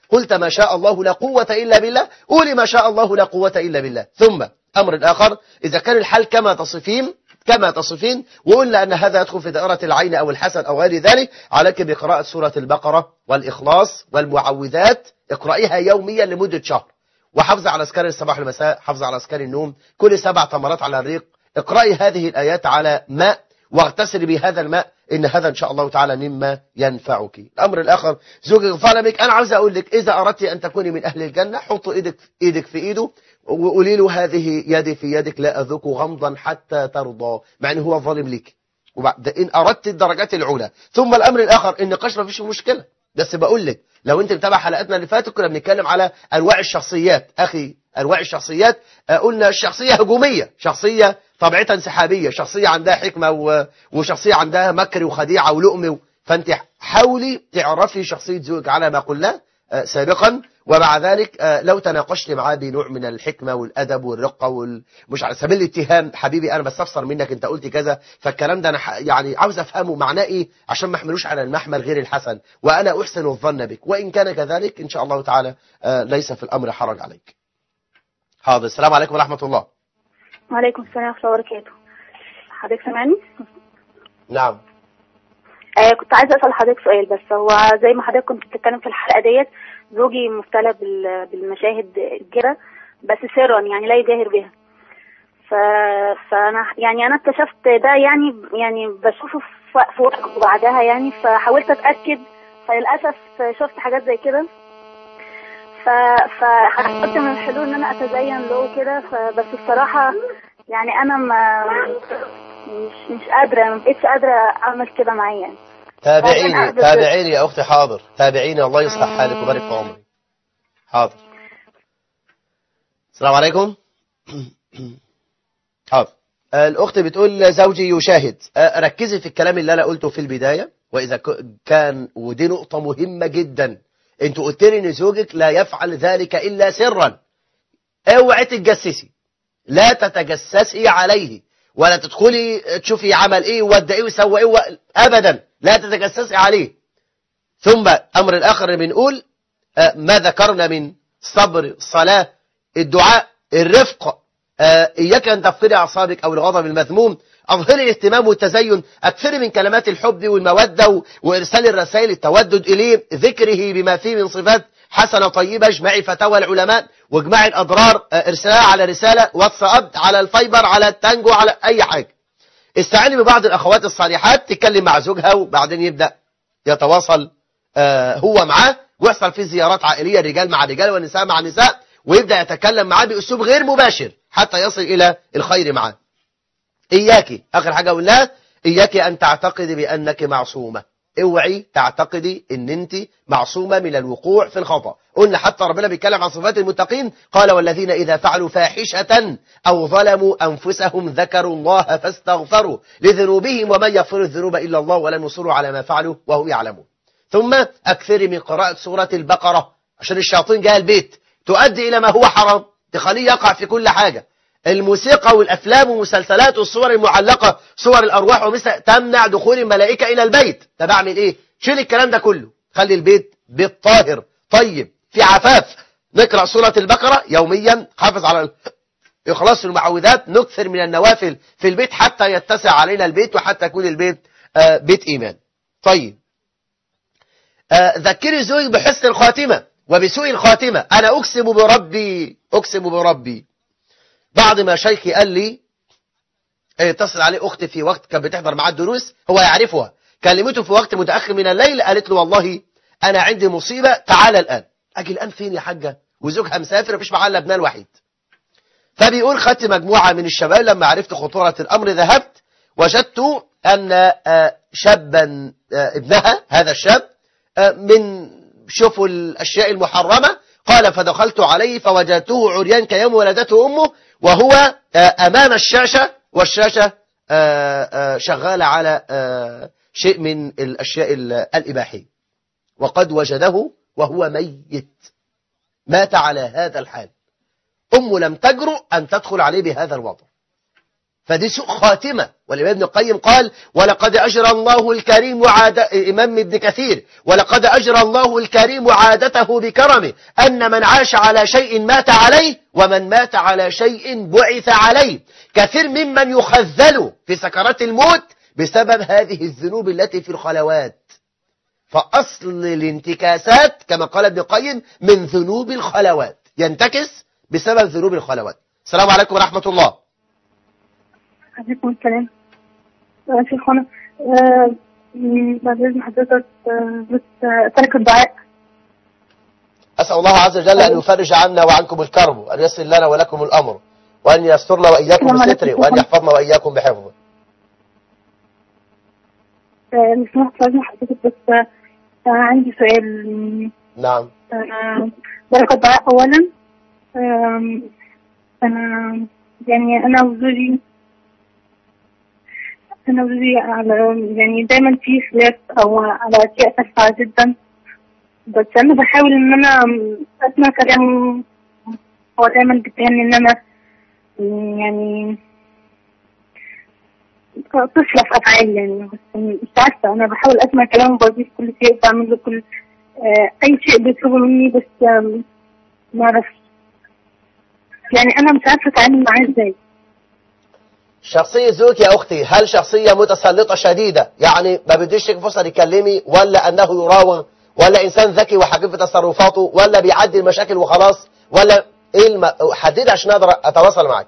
قلت ما شاء الله لا قوة إلا بالله، قولي ما شاء الله لا قوة إلا بالله. ثم أمر الآخر، إذا كان الحال كما تصفين كما تصفين وقلنا أن هذا يدخل في دائرة العين أو الحسن أو غير ذلك، عليك بقراءة سورة البقرة والإخلاص والمعوذات، اقرأيها يوميا لمدة شهر، وحفظ على أذكار الصباح والمساء، حفظ على أذكار النوم، كل سبع تمرات على الريق، اقرأي هذه الآيات على ماء واغتسلي بهذا الماء، إن هذا إن شاء الله تعالى مما ينفعك. الأمر الآخر، زوجك فعل بك، أنا عاوز أقول لك إذا أردت أن تكوني من أهل الجنة حط إيدك إيدك في إيده وقولي له هذه يدي في يدك لا أذوق غمضا حتى ترضى، مع أنه هو ظالم لك، وبعد إن أردت الدرجات العلى. ثم الأمر الآخر، النقاش ما فيش مشكلة، بس بقول لك لو أنت متابع حلقاتنا اللي فاتت كنا بنتكلم على أنواع الشخصيات. أخي أنواع الشخصيات، قلنا الشخصية هجومية، شخصية طبيعتها انسحابية، شخصية عندها حكمة وشخصية عندها مكر وخديعة ولؤم، فأنت حاولي تعرفي شخصية زوجك على ما قلنا سابقا، ومع ذلك لو تناقشت معاه بنوع من الحكمة والأدب والرقة ومش على سبيل الاتهام، حبيبي أنا بستفسر منك أنت قلت كذا، فالكلام ده أنا يعني عاوز أفهمه معناه إيه عشان ما احملوش على المحمل غير الحسن، وأنا أحسن الظن بك، وإن كان كذلك إن شاء الله تعالى ليس في الأمر حرج عليك. حاضر. السلام عليكم ورحمة الله. وعليكم السلام ورحمة الله وبركاته. حضرتك سامعني؟ نعم. آه كنت عايزة أسأل حضرتك سؤال، بس هو زي ما حضرتك كنت بتتكلم في الحلقة ديت، زوجي مبتلى بالمشاهد كده بس سرا، يعني لا يجاهر بها. ف... فأنا يعني أنا اكتشفت ده، يعني يعني بشوفه في وقت وبعدها يعني، فحاولت أتأكد، فللأسف شفت حاجات زي كده، ف فحاولت من الحلول ان انا اتزين له كده، فبس الصراحه يعني انا ما مش مش قادره ما بقتش قادره اعمل كده معاه يعني. تابعيني تابعيني يا اختي. حاضر، تابعيني، الله يصلح حالك ويبارك في عمرك. حاضر. السلام عليكم. حاضر. الاخت بتقول زوجي يشاهد، ركزي في الكلام اللي انا قلته في البدايه، واذا كان ودي نقطه مهمه جدا، انت قلت لي ان زوجك لا يفعل ذلك الا سرا، اوعي تتجسسي، لا تتجسسي عليه، ولا تدخلي تشوفي عمل ايه وودى ايه وسوى ايه، ابدا لا تتجسسي عليه. ثم امر الاخر اللي بنقول ما ذكرنا من صبر، صلاة، الدعاء، الرفق، اياك ان تفقدي اعصابك او الغضب المذموم، أظهري الاهتمام والتزين، أكثري من كلمات الحب والمودة وإرسال الرسائل التودد إليه، ذكره بما فيه من صفات حسنة طيبة، اجمعي فتاوى العلماء واجمعي الأضرار، ارسلها على رسالة واتساب، على الفايبر، على التانجو، على أي حاجة. استعيني ببعض الأخوات الصالحات تتكلم مع زوجها، وبعدين يبدأ يتواصل هو معاه، ويحصل فيه زيارات عائلية، رجال مع رجال والنساء مع نساء، ويبدأ يتكلم معاه بأسلوب غير مباشر حتى يصل إلى الخير معاه. إياكي آخر حاجة قلناها، إياكي أن تعتقدي بأنك معصومة، اوعي تعتقدي أن أنت معصومة من الوقوع في الخطأ. قلنا حتى ربنا بيتكلم عن صفات المتقين، قال والذين إذا فعلوا فاحشة أو ظلموا أنفسهم ذكروا الله فاستغفروا لذنوبهم ومن يغفر الذنوب إلا الله ولم يصروا على ما فعلوا وهم يعلمون. ثم أكثري من قراءة سورة البقرة، عشان الشياطين جاء البيت تؤدي إلى ما هو حرام، تخليه يقع في كل حاجة. الموسيقى والأفلام والمسلسلات والصور المعلقة، صور الأرواح ومثل، تمنع دخول الملائكة إلى البيت. طب أعمل إيه؟ شيل الكلام ده كله، خلي البيت بيت طاهر طيب في عفاف. نقرأ سورة البقرة يوميا، حافظ على إخلاص المعوذات، نكثر من النوافل في البيت حتى يتسع علينا البيت وحتى يكون البيت آه بيت إيمان. طيب آه ذكري زوجك بحسن الخاتمة وبسوء الخاتمة. أنا أقسم بربي أقسم بربي بعض ما شيخي قال لي، اتصل عليه أختي في وقت كانت بتحضر معاه الدروس، هو يعرفها، كلمته في وقت متأخر من الليل، قالت له والله أنا عندي مصيبة، تعال الآن. أجي الآن فين يا حاجة؟ وزوجها مسافر مفيش معاه إلا ابنها الوحيد. فبيقول خدت مجموعة من الشباب، لما عرفت خطورة الأمر ذهبت، وجدت أن شابا ابنها هذا الشاب من شوفوا الأشياء المحرمة، قال فدخلت عليه فوجدته عريان كيوم ولدته أمه، وهو أمام الشاشة، والشاشة شغالة على شيء من الأشياء الإباحية، وقد وجده وهو ميت، مات على هذا الحال. أمه لم تجرؤ أن تدخل عليه بهذا الوضع، فدي سوء خاتمة. والإمام ابن القيم قال ولقد أجرى الله الكريم عادة، إمام ابن كثير، ولقد أجرى الله الكريم عادته بكرمه أن من عاش على شيء مات عليه، ومن مات على شيء بعث عليه. كثير ممن يخذل في سكرات الموت بسبب هذه الذنوب التي في الخلوات. فأصل الانتكاسات كما قال ابن القيم من ذنوب الخلوات، ينتكس بسبب ذنوب الخلوات. السلام عليكم ورحمة الله. عليكم السلام. شيخنا بعد إذن حضرتك بس ترك الدعاء. أسأل الله عز وجل أن يفرج عنا وعنكم الكرب، وأن يسر لنا ولكم الأمر، وأن يسترنا وإياكم بستره، وأن يحفظنا وإياكم بحفظه. مش محتاج حضرتك بس عندي سؤال. نعم. ترك الدعاء أولا. أنا يعني أنا وزوجي أنا وزوجي على يعني دايما في خلاف أو على أشياء تافهة جدا، بس أنا بحاول إن أنا أسمع كلامه. هو دايما بيتهمني إن أنا يعني طفلة في أفعال، يعني بس مش عارفة. أنا بحاول أسمع كلامه وبضيف كل شيء وبعمل له كل آه أي شيء بيطلبه مني، بس آه ما أعرفش يعني أنا مش عارفة أتعامل معاه إزاي. شخصية زوجك يا أختي هل شخصية متسلطة شديدة، يعني ما بديش فرصة يكلمي، ولا أنه يراوغ، ولا إنسان ذكي وحكيم في تصرفاته، ولا بيعدي المشاكل وخلاص، ولا إيه الم... حدد عشان أقدر أتواصل معك.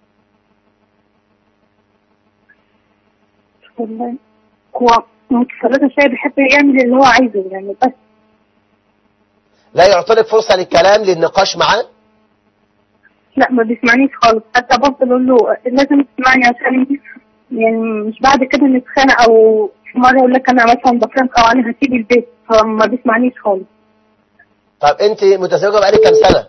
والله هو متسلطة شوية، بيحب يعمل اللي هو عايزه يعني، بس لا يعطيك فرصة للكلام للنقاش معاه؟ لا ما بيسمعنيش خالص. حتى بفضل اقول له لازم تسمعني عشان يعني مش بعد كده نتخانق، او في مره اقول لك انا مثلا بفرنك او انا هسيب البيت، فما بيسمعنيش خالص. طب انت متزوجه بقالك كام سنه؟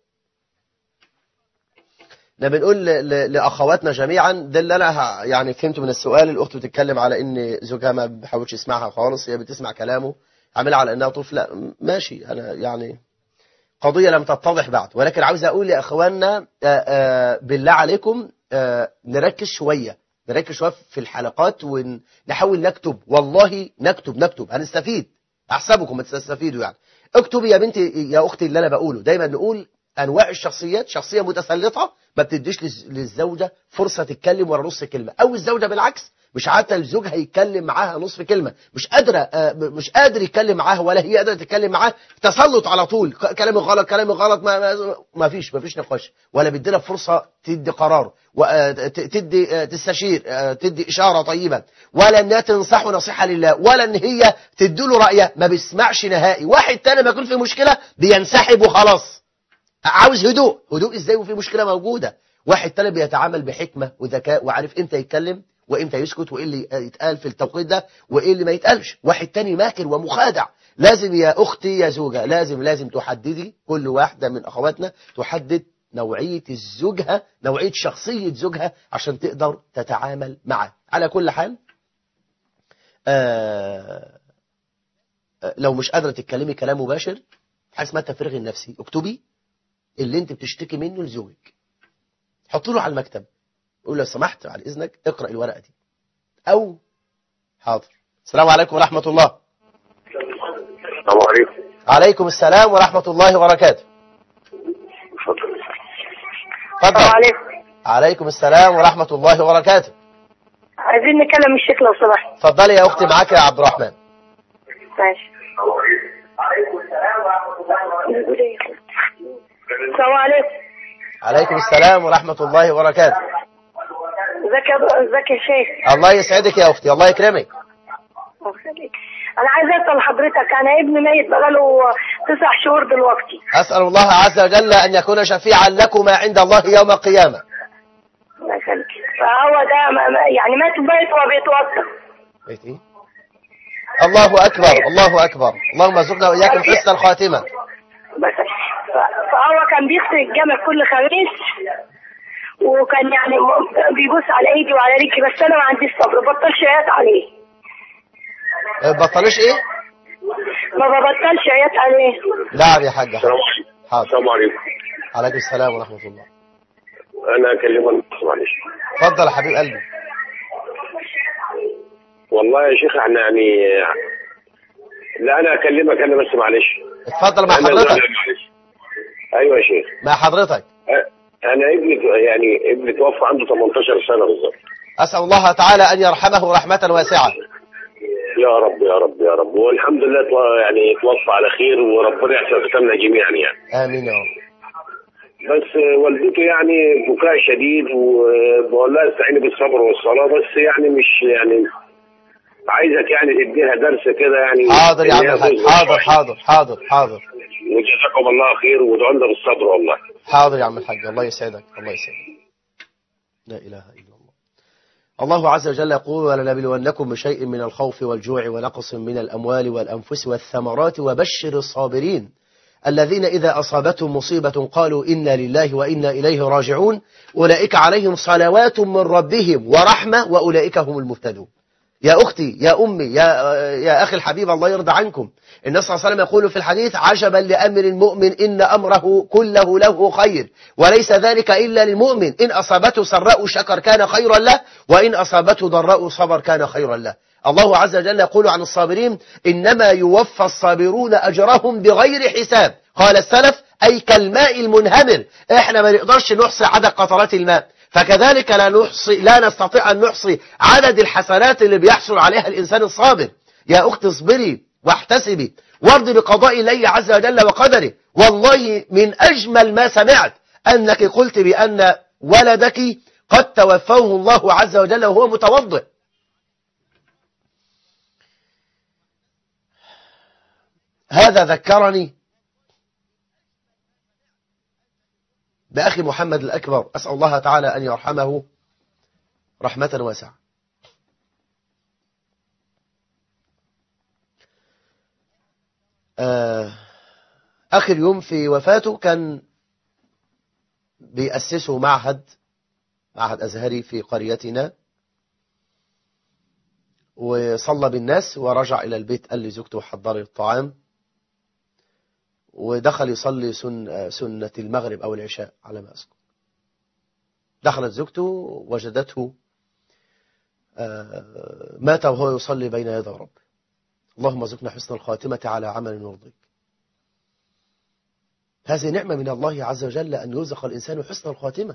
ده بنقول لاخواتنا جميعا، ده اللي انا يعني فهمته من السؤال. الاخت بتتكلم على ان زوجها ما بيحاولش يسمعها خالص، هي بتسمع كلامه، عاملها على انها طفله. ماشي، انا يعني قضيه لم تتضح بعد، ولكن عاوز اقول لاخواننا بالله عليكم نركز شويه، نركز شويه في الحلقات ونحاول نكتب. والله نكتب نكتب هنستفيد، احسبكم تستفيدوا. يعني اكتبي يا بنتي يا اختي اللي انا بقوله. دايما نقول انواع الشخصيات، شخصيه متسلطه ما بتديش للزوجه فرصه تتكلم ولا نص كلمه، او الزوجه بالعكس مش عارفه الزوج هيتكلم معاها نصف كلمه، مش قادره مش قادر يتكلم معاها ولا هي قادره تتكلم معاه، تسلط على طول، كلامي غلط كلامي غلط، ما, ما فيش ما فيش نقاش، ولا بيدينا فرصه تدي قرار وتدي تستشير تدي اشاره طيبه، ولا انها تنصحه نصيحه لله، ولا ان هي تدي له رايها. ما بيسمعش نهائي. واحد تاني ما يكون في مشكله بينسحب وخلاص، عاوز هدوء. هدوء ازاي وفي مشكله موجوده؟ واحد تاني بيتعامل بحكمه وذكاء وعارف امتى يتكلم وامتى يسكت، وايه اللي يتقال في التوقيت ده وايه اللي ما يتقالش. واحد تاني ماكر ومخادع. لازم يا اختي يا زوجة، لازم لازم تحددي، كل واحدة من اخواتنا تحدد نوعية زوجها، نوعية شخصية زوجها عشان تقدر تتعامل معه. على كل حال آه لو مش قادرة تتكلمي كلام مباشر، حاجة اسمها التفريغ النفسي، اكتبي اللي انت بتشتكي منه لزوجك، حط له على المكتب، قول له سمحت بعد اذنك اقرأ الورقة دي، او حاضر. السلام عليكم ورحمة الله. السلام عليكم. عليكم السلام ورحمة الله وبركاته. السلام عليكم. عليكم السلام ورحمة الله وبركاته. عايزين نكلم الشيخ لو سمحت. اتفضلي يا اختي، معاك يا عبد الرحمن. ماشي. السلام عليكم. عليكم السلام ورحمة الله وبركاته. ازيك يا ازيك يا شيخ؟ الله يسعدك يا اختي، الله يكرمك. انا عايز اسال حضرتك، انا ابني ميت بقاله تسع شهور دلوقتي. اسال الله عز وجل ان يكون شفيعا لكما عند الله يوم القيامه. الله يخليك. فهو ده يعني مات في بيت وبيتوضا. بيت ايه؟ الله اكبر الله اكبر، اللهم ارزقنا واياكم حسن الخاتمه. بس فهو كان بيغسل الجامع كل خميس، وكان يعني بيبص على ايدي وعلى رجلي، بس انا ما عنديش صبر، بطلش عياط عليه. بطلش ايه؟ ما ببطلش عياط عليه. نعم يا حاجة. حاضر. السلام عليكم. عليكم السلام ورحمة الله. انا اكلمك معلش. اتفضل يا حبيب قلبي. والله يا شيخ احنا يعني لا انا اكلمك انا بس معلش. اتفضل مع حضرتك. ايوه يا شيخ مع حضرتك. انا ابني يعني ابني توفى عنده تمنتاشر سنة بالظبط. اسال الله تعالى ان يرحمه رحمه واسعه. يا رب يا رب يا رب. والحمد لله يعني توفى على خير وربنا يحسن ختامنا جميعا يعني. امين يا رب. بس والدته يعني بكاء شديد وبقول لها استعيني بالصبر والصلاه بس يعني مش يعني عايزك يعني تديها درس كده يعني. حاضر يا عم الحاج. حاضر حاضر حاضر حاضر. وجزاكم الله خير وادعوا لنا بالصبر والله. حاضر يا عم الحاج. الله يسعدك الله يسعدك. لا اله الا الله. الله عز وجل يقول ولنبلونكم بشيء من الخوف والجوع ونقص من الاموال والانفس والثمرات وبشر الصابرين الذين إذا أصابتهم مصيبة قالوا إنا لله وإنا إليه راجعون أولئك عليهم صلوات من ربهم ورحمة وأولئك هم المهتدون. يا أختي يا أمي يا, يا أخي الحبيب الله يرضى عنكم. النبي صلى الله عليه وسلم يقول في الحديث عجبا لأمر المؤمن إن أمره كله له خير وليس ذلك إلا للمؤمن إن أصابته سراء شكر كان خيرا له وإن أصابته ضراء صبر كان خيرا له. الله عز وجل يقول عن الصابرين إنما يوفى الصابرون أجرهم بغير حساب. قال السلف أي كالماء المنهمر. إحنا ما نقدرش نحصي عدد قطرات الماء فكذلك لا, نحصي لا نستطيع أن نحصي عدد الحسنات اللي بيحصل عليها الإنسان الصابر. يا أختي اصبري واحتسبي وارضي بقضاء الله عز وجل وقدره. والله من أجمل ما سمعت أنك قلت بأن ولدك قد توفاه الله عز وجل وهو متوضئ. هذا ذكرني بأخي محمد الأكبر أسأل الله تعالى أن يرحمه رحمة واسعة. آخر يوم في وفاته كان بيأسسوا معهد معهد أزهري في قريتنا وصلى بالناس ورجع إلى البيت قال لي زوجته حضري الطعام ودخل يصلي سن سنة المغرب أو العشاء على ما أذكر. دخلت زوجته وجدته مات وهو يصلي بين يدي رب. اللهم ارزقنا حسن الخاتمة على عمل يرضيك. هذه نعمة من الله عز وجل أن يرزق الإنسان حسن الخاتمة.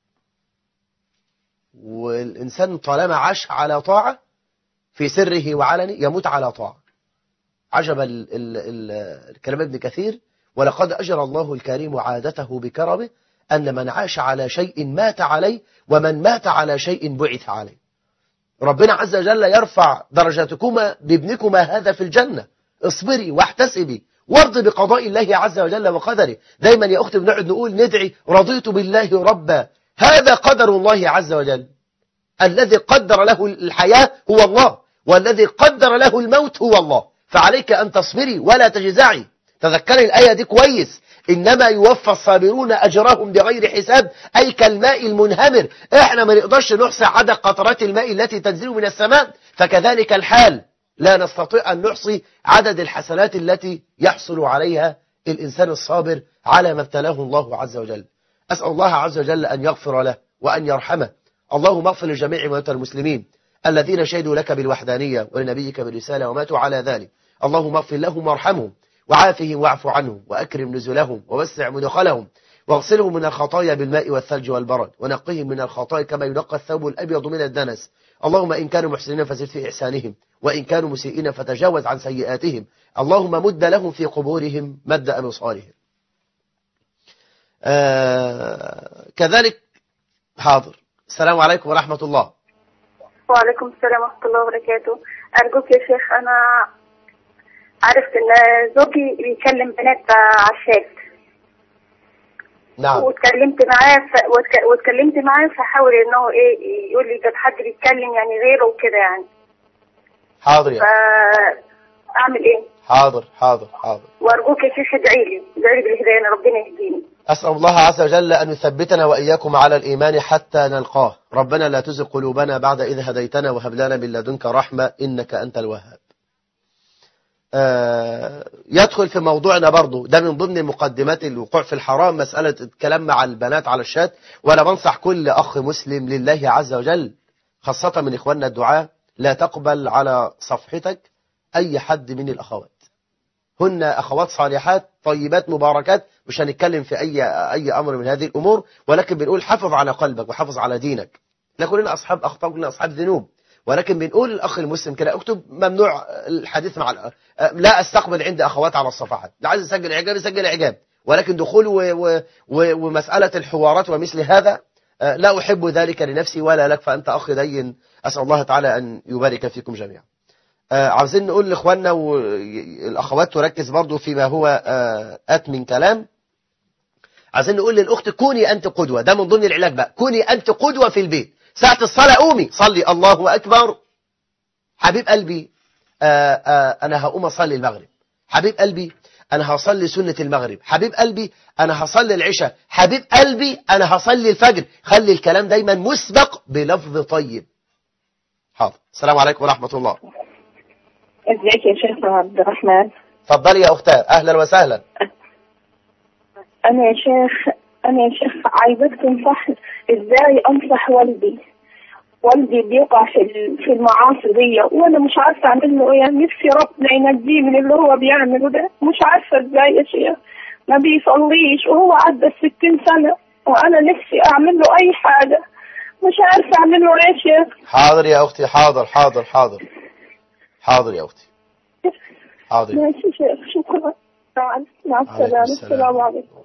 والإنسان طالما عاش على طاعة في سره وعلنه يموت على طاعة. عجب ال ال ال الكلام ابن كثير ولقد أجرى الله الكريم عادته بكرمه أن من عاش على شيء مات عليه ومن مات على شيء بعث عليه. ربنا عز وجل يرفع درجاتكما بابنكما هذا في الجنة. اصبري واحتسبي وارضي بقضاء الله عز وجل وقدره. دايما يا أختي بنقعد نقول ندعي رضيت بالله ربا. هذا قدر الله عز وجل. الذي قدر له الحياة هو الله والذي قدر له الموت هو الله. فعليك أن تصبري ولا تجزعي. تذكري الآية دي كويس. إنما يوفى الصابرون أجرهم بغير حساب أي كالماء المنهمر. إحنا ما نقدرش نحصي عدد قطرات الماء التي تنزل من السماء فكذلك الحال لا نستطيع أن نحصي عدد الحسنات التي يحصل عليها الإنسان الصابر على ما ابتلاه الله عز وجل. أسأل الله عز وجل أن يغفر له وأن يرحمه. اللهم اغفر لجميع موتى المسلمين الذين شهدوا لك بالوحدانية ولنبيك بالرسالة وماتوا على ذلك. اللهم اغفر لهم وارحمهم وعافهم واعف عنهم وأكرم نزلهم ووسع مدخلهم واغسلهم من الخطايا بالماء والثلج والبرد ونقهم من الخطايا كما ينقى الثوب الأبيض من الدنس. اللهم إن كانوا محسنين فزد في إحسانهم وإن كانوا مسيئين فتجاوز عن سيئاتهم. اللهم مد لهم في قبورهم مد أبصارهم. آه كذلك حاضر. السلام عليكم ورحمة الله. وعليكم السلام ورحمة الله وبركاته. أرجوك يا شيخ أنا عرفت ان زوجي بيكلم بنات على الشات. نعم. واتكلمت معاه ف... واتك... واتكلمت معاه فحاول انه ايه يقول لي ده حد بيتكلم يعني غيره وكده يعني. حاضر يا فاعمل ايه؟ حاضر حاضر حاضر. وارجوك يا شيخ ادعي لي ادعي لي بالهدايه ان ربنا يهديني. أسأل الله عز وجل أن يثبتنا وإياكم على الإيمان حتى نلقاه. ربنا لا تزغ قلوبنا بعد إذ هديتنا وهب لنا من لدنك رحمة إنك أنت الوهاب. آه يدخل في موضوعنا برضو، ده من ضمن مقدمات الوقوع في الحرام، مسألة الكلام مع البنات على الشات. وأنا بنصح كل أخ مسلم لله عز وجل خاصة من إخواننا الدعاة، لا تقبل على صفحتك أي حد من الأخوات، هن أخوات صالحات طيبات مباركات، مش هنتكلم في أي أي أمر من هذه الأمور، ولكن بنقول حافظ على قلبك وحافظ على دينك. لا كلنا أصحاب أخطاء وكلنا أصحاب ذنوب، ولكن بنقول الأخ المسلم كده اكتب ممنوع الحديث مع الأ... لا أستقبل عند أخوات على الصفحات، لا عايز يسجل إعجاب يسجل إعجاب، ولكن دخول و... و... و... ومسألة الحوارات ومثل هذا لا أحب ذلك لنفسي ولا لك، فأنت أخ دين، أسأل الله تعالى أن يبارك فيكم جميعا. آه عاوزين نقول لإخواننا والأخوات تركز برضو فيما هو آه آت من كلام. عايزين نقول للأخت كوني أنت قدوة، ده من ضمن العلاج بقى، كوني أنت قدوة في البيت، ساعة الصلاة قومي صلي الله أكبر. حبيب قلبي آه آه أنا هقوم أصلي المغرب، حبيب قلبي أنا هصلي سنة المغرب، حبيب قلبي أنا هصلي العشاء، حبيب قلبي أنا هصلي الفجر. خلي الكلام دايما مسبق بلفظ طيب. حاضر. السلام عليكم ورحمة الله. ازيك يا شيخ عبد الرحمن؟ اتفضلي يا أختاه، أهلا وسهلا. أنا يا شيخ أنا يا شيخ عايزك تنصح إزاي أنصح والدي. والدي بيقع في في المعاصي دي وأنا مش عارفة أعمل له إيه، نفسي ربنا ينجيه من اللي هو بيعمله ده، مش عارفة إزاي يا شيخ. ما بيصليش وهو عدى الستين سنة وأنا نفسي أعمل له أي حاجة، مش عارفة أعمل له إيه يا شيخ. حاضر يا أختي، حاضر حاضر حاضر حاضر يا أختي، حاضر. ماشي شيخ، شكرا. مع السلامة. السلام عليكم.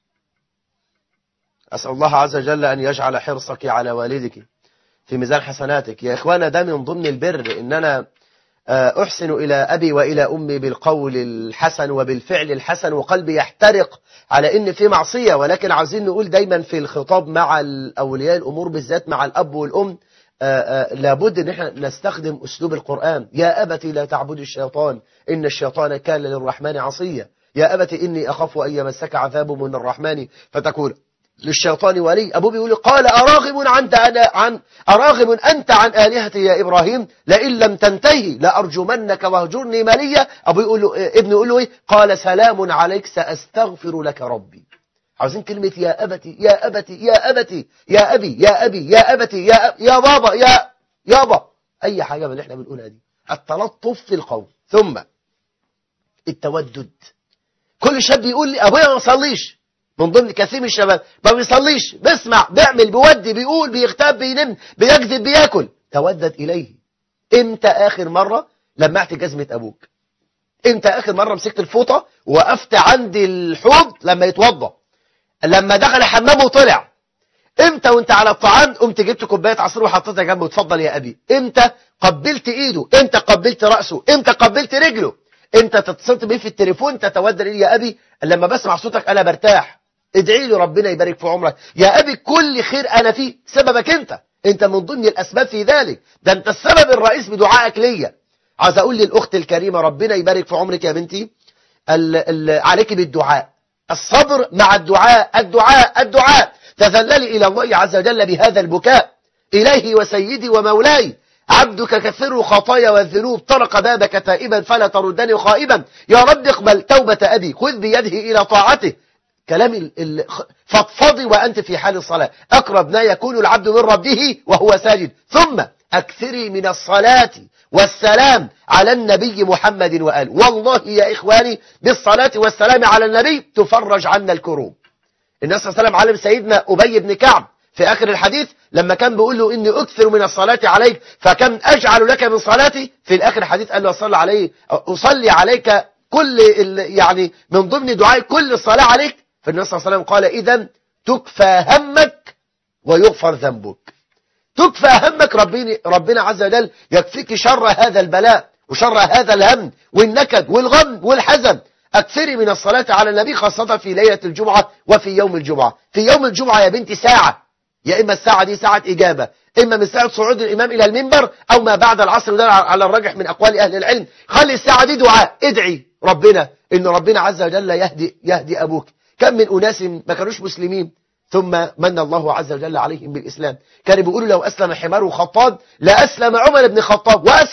أسأل الله عز وجل أن يجعل حرصك على والدك في ميزان حسناتك. يا إخوانا ده من ضمن البر، إن أنا أحسن إلى أبي وإلى أمي بالقول الحسن وبالفعل الحسن، وقلبي يحترق على إن في معصية، ولكن عايزين نقول دايما في الخطاب مع الأولياء الأمور بالذات مع الأب والأم آآ آآ لابد ان احنا نستخدم اسلوب القرآن. يا أبتي لا تعبد الشيطان إن الشيطان كان للرحمن عصيا، يا أبتي إني أخاف أن يمسك عذاب من الرحمن فتكون للشيطان ولي. أبوه بيقول قال أراغب أنت أنا عن أراغب أنت عن آلهتي يا إبراهيم لئن لم تنتهي لأرجمنك واهجرني مليا. أبوه يقول له ابنه يقول له إيه؟ قال سلام عليك سأستغفر لك ربي. عاوزين كلمة يا أبتي يا أبتي يا أبتي يا أبي يا أبي يا أبتي يا أب يا بابا يا يابا، أي حاجة من اللي احنا بنقولها دي. التلطف في القول. ثم التودد. كل شاب يقول لي أبويا ما بيصليش، من ضمن كثير من الشباب ما بيصليش، بيسمع بيعمل بيودي بيقول بيغتاب بينم بيكذب بياكل. تودد إليه. امتى آخر مرة لمعت جزمة أبوك؟ امتى آخر مرة مسكت الفوطة ووقفت عند الحوض لما يتوضى؟ لما دخل حمامه وطلع؟ امتى وانت على الطعام قمت جبت كوبايه عصير وحطيتها جنبه وتفضل يا ابي؟ امتى قبلت ايده؟ امتى قبلت راسه؟ امتى قبلت رجله؟ امتى تتصلت بيه في التليفون تتودد لي يا ابي لما بسمع صوتك انا برتاح؟ ادعي لي ربنا يبارك في عمرك يا ابي، كل خير انا فيه سببك انت، انت من ضمن الاسباب في ذلك، ده انت السبب الرئيس بدعائك ليا. عايز اقول للاخت الكريمه ربنا يبارك في عمرك يا بنتي، ال ال عليك بالدعاء، الصبر مع الدعاء، الدعاء الدعاء. تذللي إلى الله عز وجل بهذا البكاء. إلهي وسيدي ومولاي عبدك كثير الخطايا والذنوب طرق بابك تائبا فلا تردني خائبا، يا رب اقبل توبة أبي خذ بيده إلى طاعته. كلام فضفضي وأنت في حال الصلاة، أقرب ما يكون العبد من ربه وهو ساجد. ثم أكثري من الصلاة والسلام على النبي محمد وآله. والله يا إخواني بالصلاة والسلام على النبي تفرج عنا الكروب. النبي صلى الله عليه وسلم علم سيدنا أبي بن كعب في آخر الحديث لما كان بيقول له إني أكثر من الصلاة عليك فكم أجعل لك من صلاتي، في الآخر الحديث قال له أصلي عليه أصلي عليك كل يعني من ضمن دعاء كل الصلاة عليك. فالنبي صلى الله عليه وسلم قال إذن تكفى همك ويغفر ذنبك. تكفى همك، ربنا ربنا عز وجل يكفيك شر هذا البلاء وشر هذا الهم والنكد والغم والحزن. أكثري من الصلاة على النبي خاصة في ليلة الجمعة وفي يوم الجمعة. في يوم الجمعة يا بنتي ساعة، يا إما الساعة دي ساعة إجابة، إما من ساعة صعود الإمام إلى المنبر أو ما بعد العصر، وده على الراجح من أقوال أهل العلم. خلي الساعة دي دعاء، ادعي ربنا إن ربنا عز وجل يهدي يهدي أبوك. كم من أناس ما كانوش مسلمين ثم من الله عز وجل عليهم بالإسلام. كانوا بيقولوا لو أسلم حمار خطاب لأسلم عمر بن الخطاب، وأسلم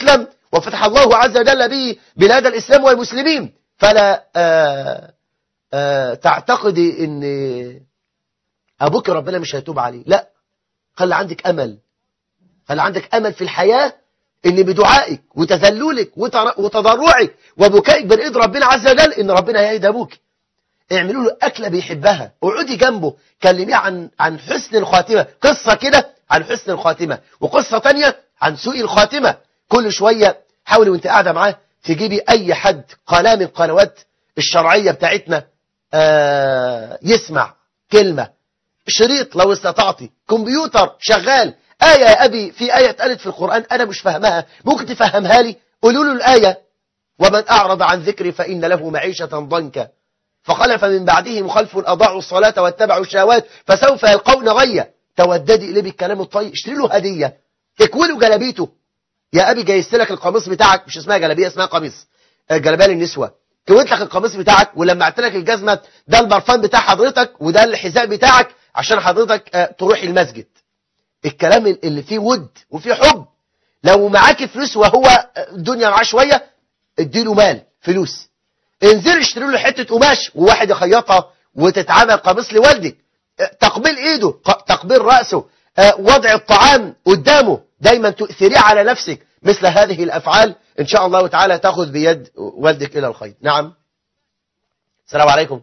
وفتح الله عز وجل به بلاد الإسلام والمسلمين. فلا آآ آآ تعتقدي ان أبوك ربنا مش هيتوب عليه، لا، خلي عندك أمل، خلي عندك أمل في الحياة ان بدعائك وتذللك وتضرعك وبكائك بين ايد ربنا عز وجل ان ربنا هيهدي ابوك. اعملوا له أكلة بيحبها، اقعدي جنبه، كلميه عن عن حسن الخاتمة، قصة كده عن حسن الخاتمة وقصة تانية عن سوء الخاتمة. كل شوية حاولي وانت قاعدة معاه تجيبي أي حد قناة من قنوات الشرعية بتاعتنا آه يسمع كلمة، شريط لو استطعتي، كمبيوتر شغال، آية يا أبي في آية اتقالت في القرآن أنا مش فاهمها، ممكن تفهمها لي؟ قولوا له الآية: ومن أعرض عن ذكري فإن له معيشة ضنكا فخلف من بعدهم خلف أضاعوا الصلاة واتبعوا الشهوات فسوف يلقون غيا. توددي إليه بالكلام الطيب، اشتري له هدية، اكوله جلابيته. يا أبي جايست لك القميص بتاعك، مش اسمها جلابية اسمها قميص، جلابية للنسوة، كويت لك القميص بتاعك ولمعت لك الجزمة، ده البرفان بتاع حضرتك وده الحذاء بتاعك عشان حضرتك تروح المسجد. الكلام اللي فيه ود وفيه حب. لو معاك فلوس وهو الدنيا معاه شوية، اديله مال فلوس، انزل اشتري له حتة قماش وواحد يخيطها وتتعامل قميص لوالدك، تقبيل ايده، تقبيل رأسه، وضع الطعام قدامه، دايما تؤثريه على نفسك. مثل هذه الأفعال إن شاء الله تعالى تأخذ بيد والدك إلى الخير. نعم. السلام عليكم.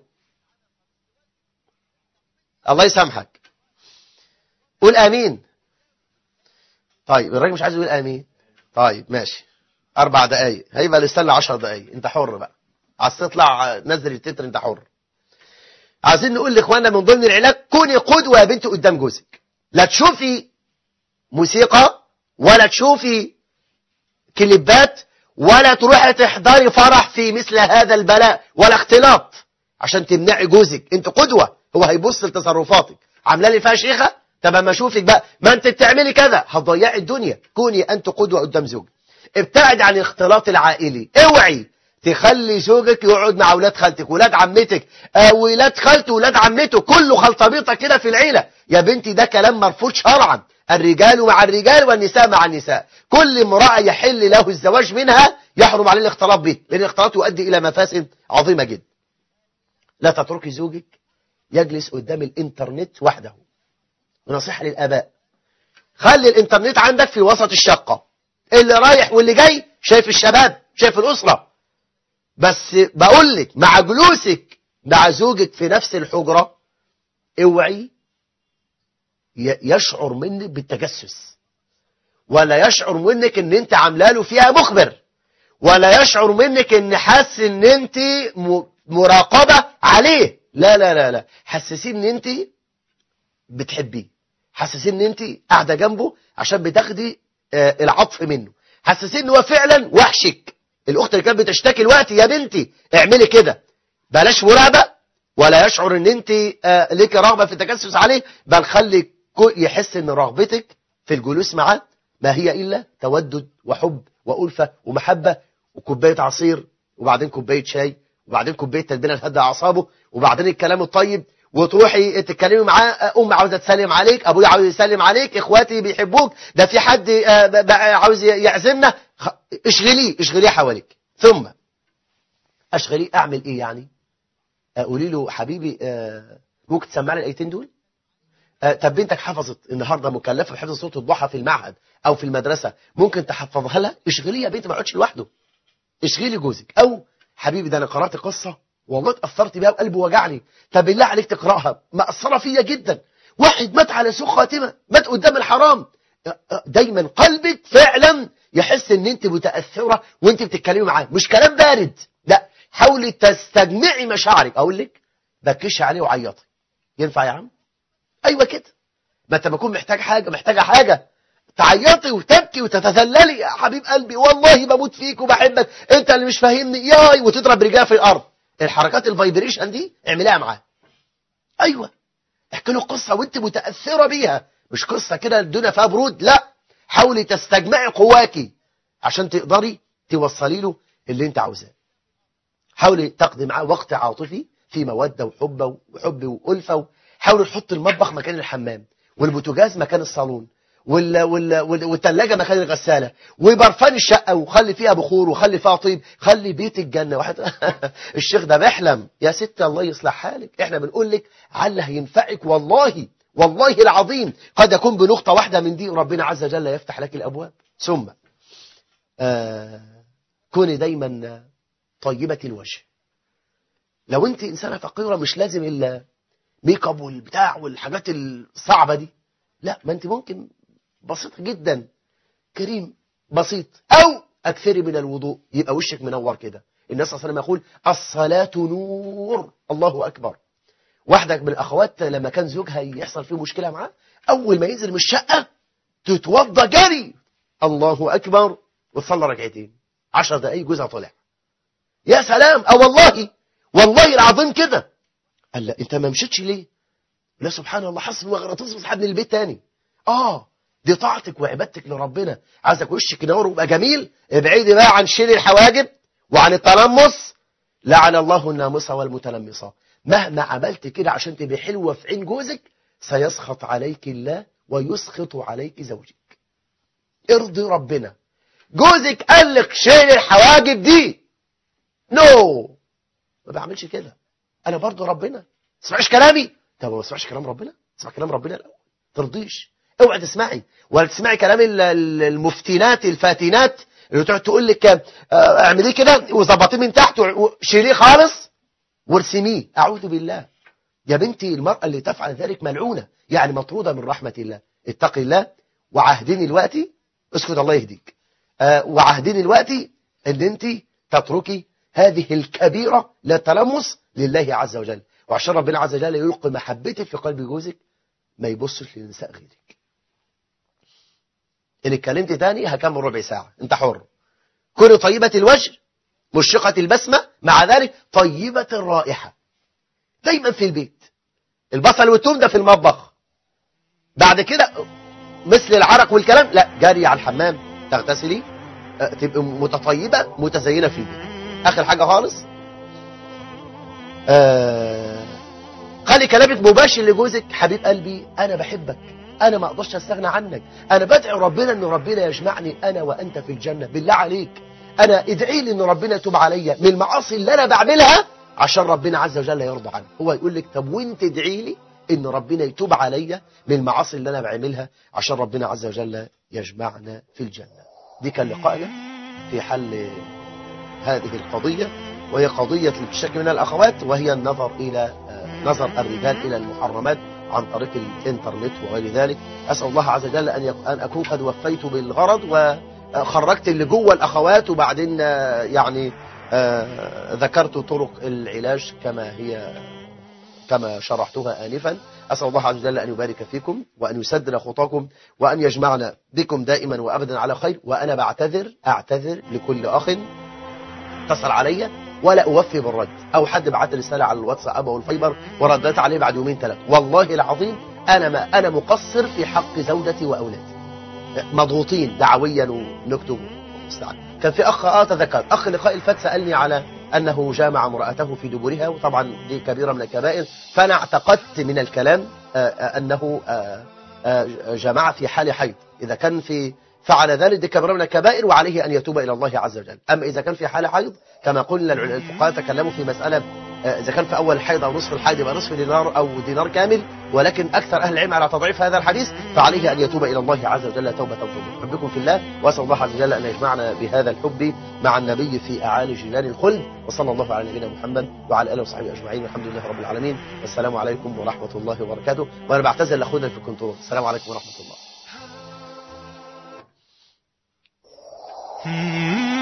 الله يسامحك. قول آمين. طيب الراجل مش عايز يقول آمين. طيب ماشي، أربع دقايق هيبقى لسه عشر دقايق، أنت حر بقى، عايز تطلع نزل التتر أنت حر. عايزين نقول لإخواننا من ضمن العلاج: كوني قدوة يا بنت قدام جوزك، لا تشوفي موسيقى ولا تشوفي كليبات ولا تروحي تحضري فرح في مثل هذا البلاء ولا اختلاط عشان تمنعي جوزك. انت قدوة، هو هيبص لتصرفاتك، عامله لي فيها شيخة، طب اما اشوفك بقى ما انت بتعملي كذا، هتضيعي الدنيا. كوني انت قدوة قدام زوجك. ابتعد عن الاختلاط العائلي، اوعي تخلي زوجك يقعد مع اولاد خالتك ولاد عمتك، ولاد خالته ولاد عمته، كله خلطبيطه كده في العيله. يا بنتي ده كلام مرفوض شرعا، الرجال مع الرجال والنساء مع النساء، كل امرأة يحل له الزواج منها يحرم عليه الاختلاط به، لأن الاختلاط يؤدي إلى مفاسد عظيمة جدا. لا تتركي زوجك يجلس قدام الإنترنت وحده. ونصيحة للآباء: خلي الإنترنت عندك في وسط الشقة، اللي رايح واللي جاي شايف الشباب، شايف الأسرة. بس بقول لك مع جلوسك مع زوجك في نفس الحجرة، اوعي يشعر منك بالتجسس، ولا يشعر منك ان انت عامله له فيها مخبر، ولا يشعر منك ان حاسس ان انت مراقبة عليه. لا لا لا لا، حسسيه ان انت بتحبيه، حسسيه ان انت قاعده جنبه عشان بتاخدي آه العطف منه، حسسيه ان هو فعلا وحشك. الاخت اللي كانت بتشتكي الوقت: يا بنتي اعملي كده، بلاش مراقبه، ولا يشعر ان انت آه ليك رغبه في التجسس عليه، بل خلي يحس ان رغبتك في الجلوس معاه ما هي الا تودد وحب وألفة ومحبه، وكوبايه عصير وبعدين كوبايه شاي وبعدين كوبايه تلبينه تهدى اعصابه وبعدين الكلام الطيب، وتروحي تتكلمي معاه: أم عاوزة تسلم عليك، أبويا عاوز يسلم عليك، إخواتي بيحبوك، ده في حد عاوز يعزمنا. اشغليه اشغليه حواليك. ثم اشغليه أعمل إيه يعني؟ قولي له: حبيبي ممكن تسمعني الآيتين دول؟ طب بنتك حفظت النهارده مكلفة بحفظ صوت الضحى في المعهد أو في المدرسة، ممكن تحفظها لها؟ اشغليه يا بنتي، ما يقعدش لوحده، اشغلي جوزك. أو: حبيبي ده أنا قرأت قصة والله اتأثرت بيها وقلبي وجعني، طب بالله عليك تقرأها، مأثرة فيا جدا، واحد مات على سوء خاتمة، مات قدام الحرام. دايما قلبك فعلا يحس ان انت متأثرة وانت بتتكلمي معاه، مش كلام بارد، لا، حاولي تستجمعي مشاعرك. اقول لك بكش عليه وعيطي، ينفع يا عم؟ ايوه كده. ما انت بكون محتاج حاجة محتاجة حاجة تعيطي وتبكي وتتذللي: يا حبيب قلبي والله بموت فيك وبحبك، انت اللي مش فاهمني ياي، وتضرب رجلها في الارض. الحركات الفايبريشن دي اعمليها معاه. ايوه، احكي له قصه وانت متاثره بيها، مش قصه كده الدنيا فيها برود، لا، حاولي تستجمعي قواكي عشان تقدري توصلي له اللي انت عاوزاه. حاولي تقضي معاه وقت عاطفي في موده وحب وحب والفه. حاولي تحطي المطبخ مكان الحمام والبوتاجاز مكان الصالون، وال وال وال والثلاجه مكان الغساله، وبرفان الشقه وخلي فيها بخور وخلي فيها طيب، خلي بيت الجنه. واحد الشيخ ده بيحلم. يا ست الله يصلح حالك، احنا بنقول لك على هينفعك والله والله العظيم. قد يكون بنقطه واحده من دي ربنا عز وجل يفتح لك الابواب. ثم آه كوني دايما طيبه الوجه. لو انت انسانه فقيره مش لازم الميك اب والبتاع والحاجات الصعبه دي، لا، ما انت ممكن بسيط جدا، كريم بسيط، او اكثري من الوضوء يبقى وشك منور كده. النبي صلى الله عليه وسلم يقول الصلاه نور. الله اكبر. واحده من الاخوات لما كان زوجها يحصل فيه مشكله معاه، اول ما ينزل من الشقه تتوضى جري الله اكبر وتصلي ركعتين، عشر دقايق جوزها طلع. يا سلام. اه والله والله العظيم كده. قال لا انت ما مشيتش ليه؟ لا سبحان الله، حصل وغلطت وسحب من البيت تاني. اه دي طاعتك وعبادتك لربنا. عايزك وشك ينور ويبقى جميل. ابعدي بقى عن شيل الحواجب وعن التلمس. لعن الله النامصه والمتلمصه. مهما عملت كده عشان تبقي حلوه في عين جوزك سيسخط عليك الله ويسخط عليك زوجك. ارضي ربنا. جوزك قال لك شيل الحواجب دي، نو no. ما بعملش كده. انا برضو ربنا. ما تسمعش كلامي. طب ما تسمعش كلام ربنا؟ تسمع كلام ربنا الاول. ترضيش. اوعي تسمعي ولا تسمعي كلام المفتينات الفاتنات اللي تقعد تقول لك اعمليه كده وظبطيه من تحت وشيليه خالص وارسميه. اعوذ بالله. يا بنتي المرأة اللي تفعل ذلك ملعونة، يعني مطرودة من رحمة الله. اتقي الله وعهديني الوقت. اسكت الله يهديك. آه وعهديني الوقت ان انت تتركي هذه الكبيرة لا تلمس لله عز وجل، وعشان ربنا عز وجل يلقي محبتك في قلب جوزك ما يبصش لنساء غيرك. اللي اتكلمت تاني هكمل ربع ساعة، انت حر. كوني طيبة الوجه مشرقة البسمة، مع ذلك طيبة الرائحة. دايما في البيت. البصل والثوم ده في المطبخ. بعد كده مثل العرق والكلام لا، جاري على الحمام تغتسلي، تبقى متطيبة متزينة في البيت. آخر حاجة خالص، آه خلي كلامك مباشر لجوزك. حبيب قلبي أنا بحبك، أنا ما أقدرش أستغنى عنك، أنا بدعي ربنا أن ربنا يجمعني أنا وأنت في الجنة. بالله عليك أنا ادعي لي أن ربنا يتوب عليا من المعاصي اللي أنا بعملها عشان ربنا عز وجل يرضى عنه. هو يقول لك طب وانت ادعي لي أن ربنا يتوب عليا من المعاصي اللي أنا بعملها عشان ربنا عز وجل يجمعنا في الجنة. دي كان لقائنا في حل هذه القضية، وهي قضية اللي بتشكل منها الأخوات، وهي النظر إلى نظر الرجال إلى المحرمات عن طريق الإنترنت وغير ذلك. أسأل الله عز وجل أن أن أكون قد وفيت بالغرض وخرجت اللي جوه الأخوات، وبعدين يعني ذكرت طرق العلاج كما هي كما شرحتها آنفا. أسأل الله عز وجل أن يبارك فيكم وأن يسدد خطاكم وأن يجمعنا بكم دائما وأبدا على خير. وأنا بعتذر أعتذر لكل أخ اتصل علي ولا أوفي بالرد، أو حد بعت رسالة على الواتساب أو الفايبر وردت عليه بعد يومين ثلاثة. والله العظيم أنا ما أنا مقصر في حق زوجتي وأولادي، مضغوطين دعويا ونكتب مستعد. كان في أخ آه تذكر أخ لقاء الفات سألني على أنه جامع امرأته في دبرها، وطبعا دي كبيرة من الكبائر، فأنا اعتقدت من الكلام أنه جامع في حال حيض. إذا كان في فعل ذلك دي كبيرة من الكبائر وعليه أن يتوب إلى الله عز وجل. أما إذا كان في حال حيض كما قلنا الفقهاء تكلموا في مسألة إذا كان في أول الحيض أو نصف الحيض يبقى نصف دينار أو دينار كامل، ولكن أكثر أهل العلم على تضعيف هذا الحديث، فعليه أن يتوب إلى الله عز وجل توبة توبة. أحبكم في الله، وأسأل الله عز وجل أن يجمعنا بهذا الحب مع النبي في أعالي جنان الخلد. وصلى الله على نبينا محمد وعلى آله وصحبه أجمعين، والحمد لله رب العالمين. والسلام عليكم ورحمة الله وبركاته. وأنا بعتذر لأخونا في الكنترول. السلام عليكم ورحمة الله.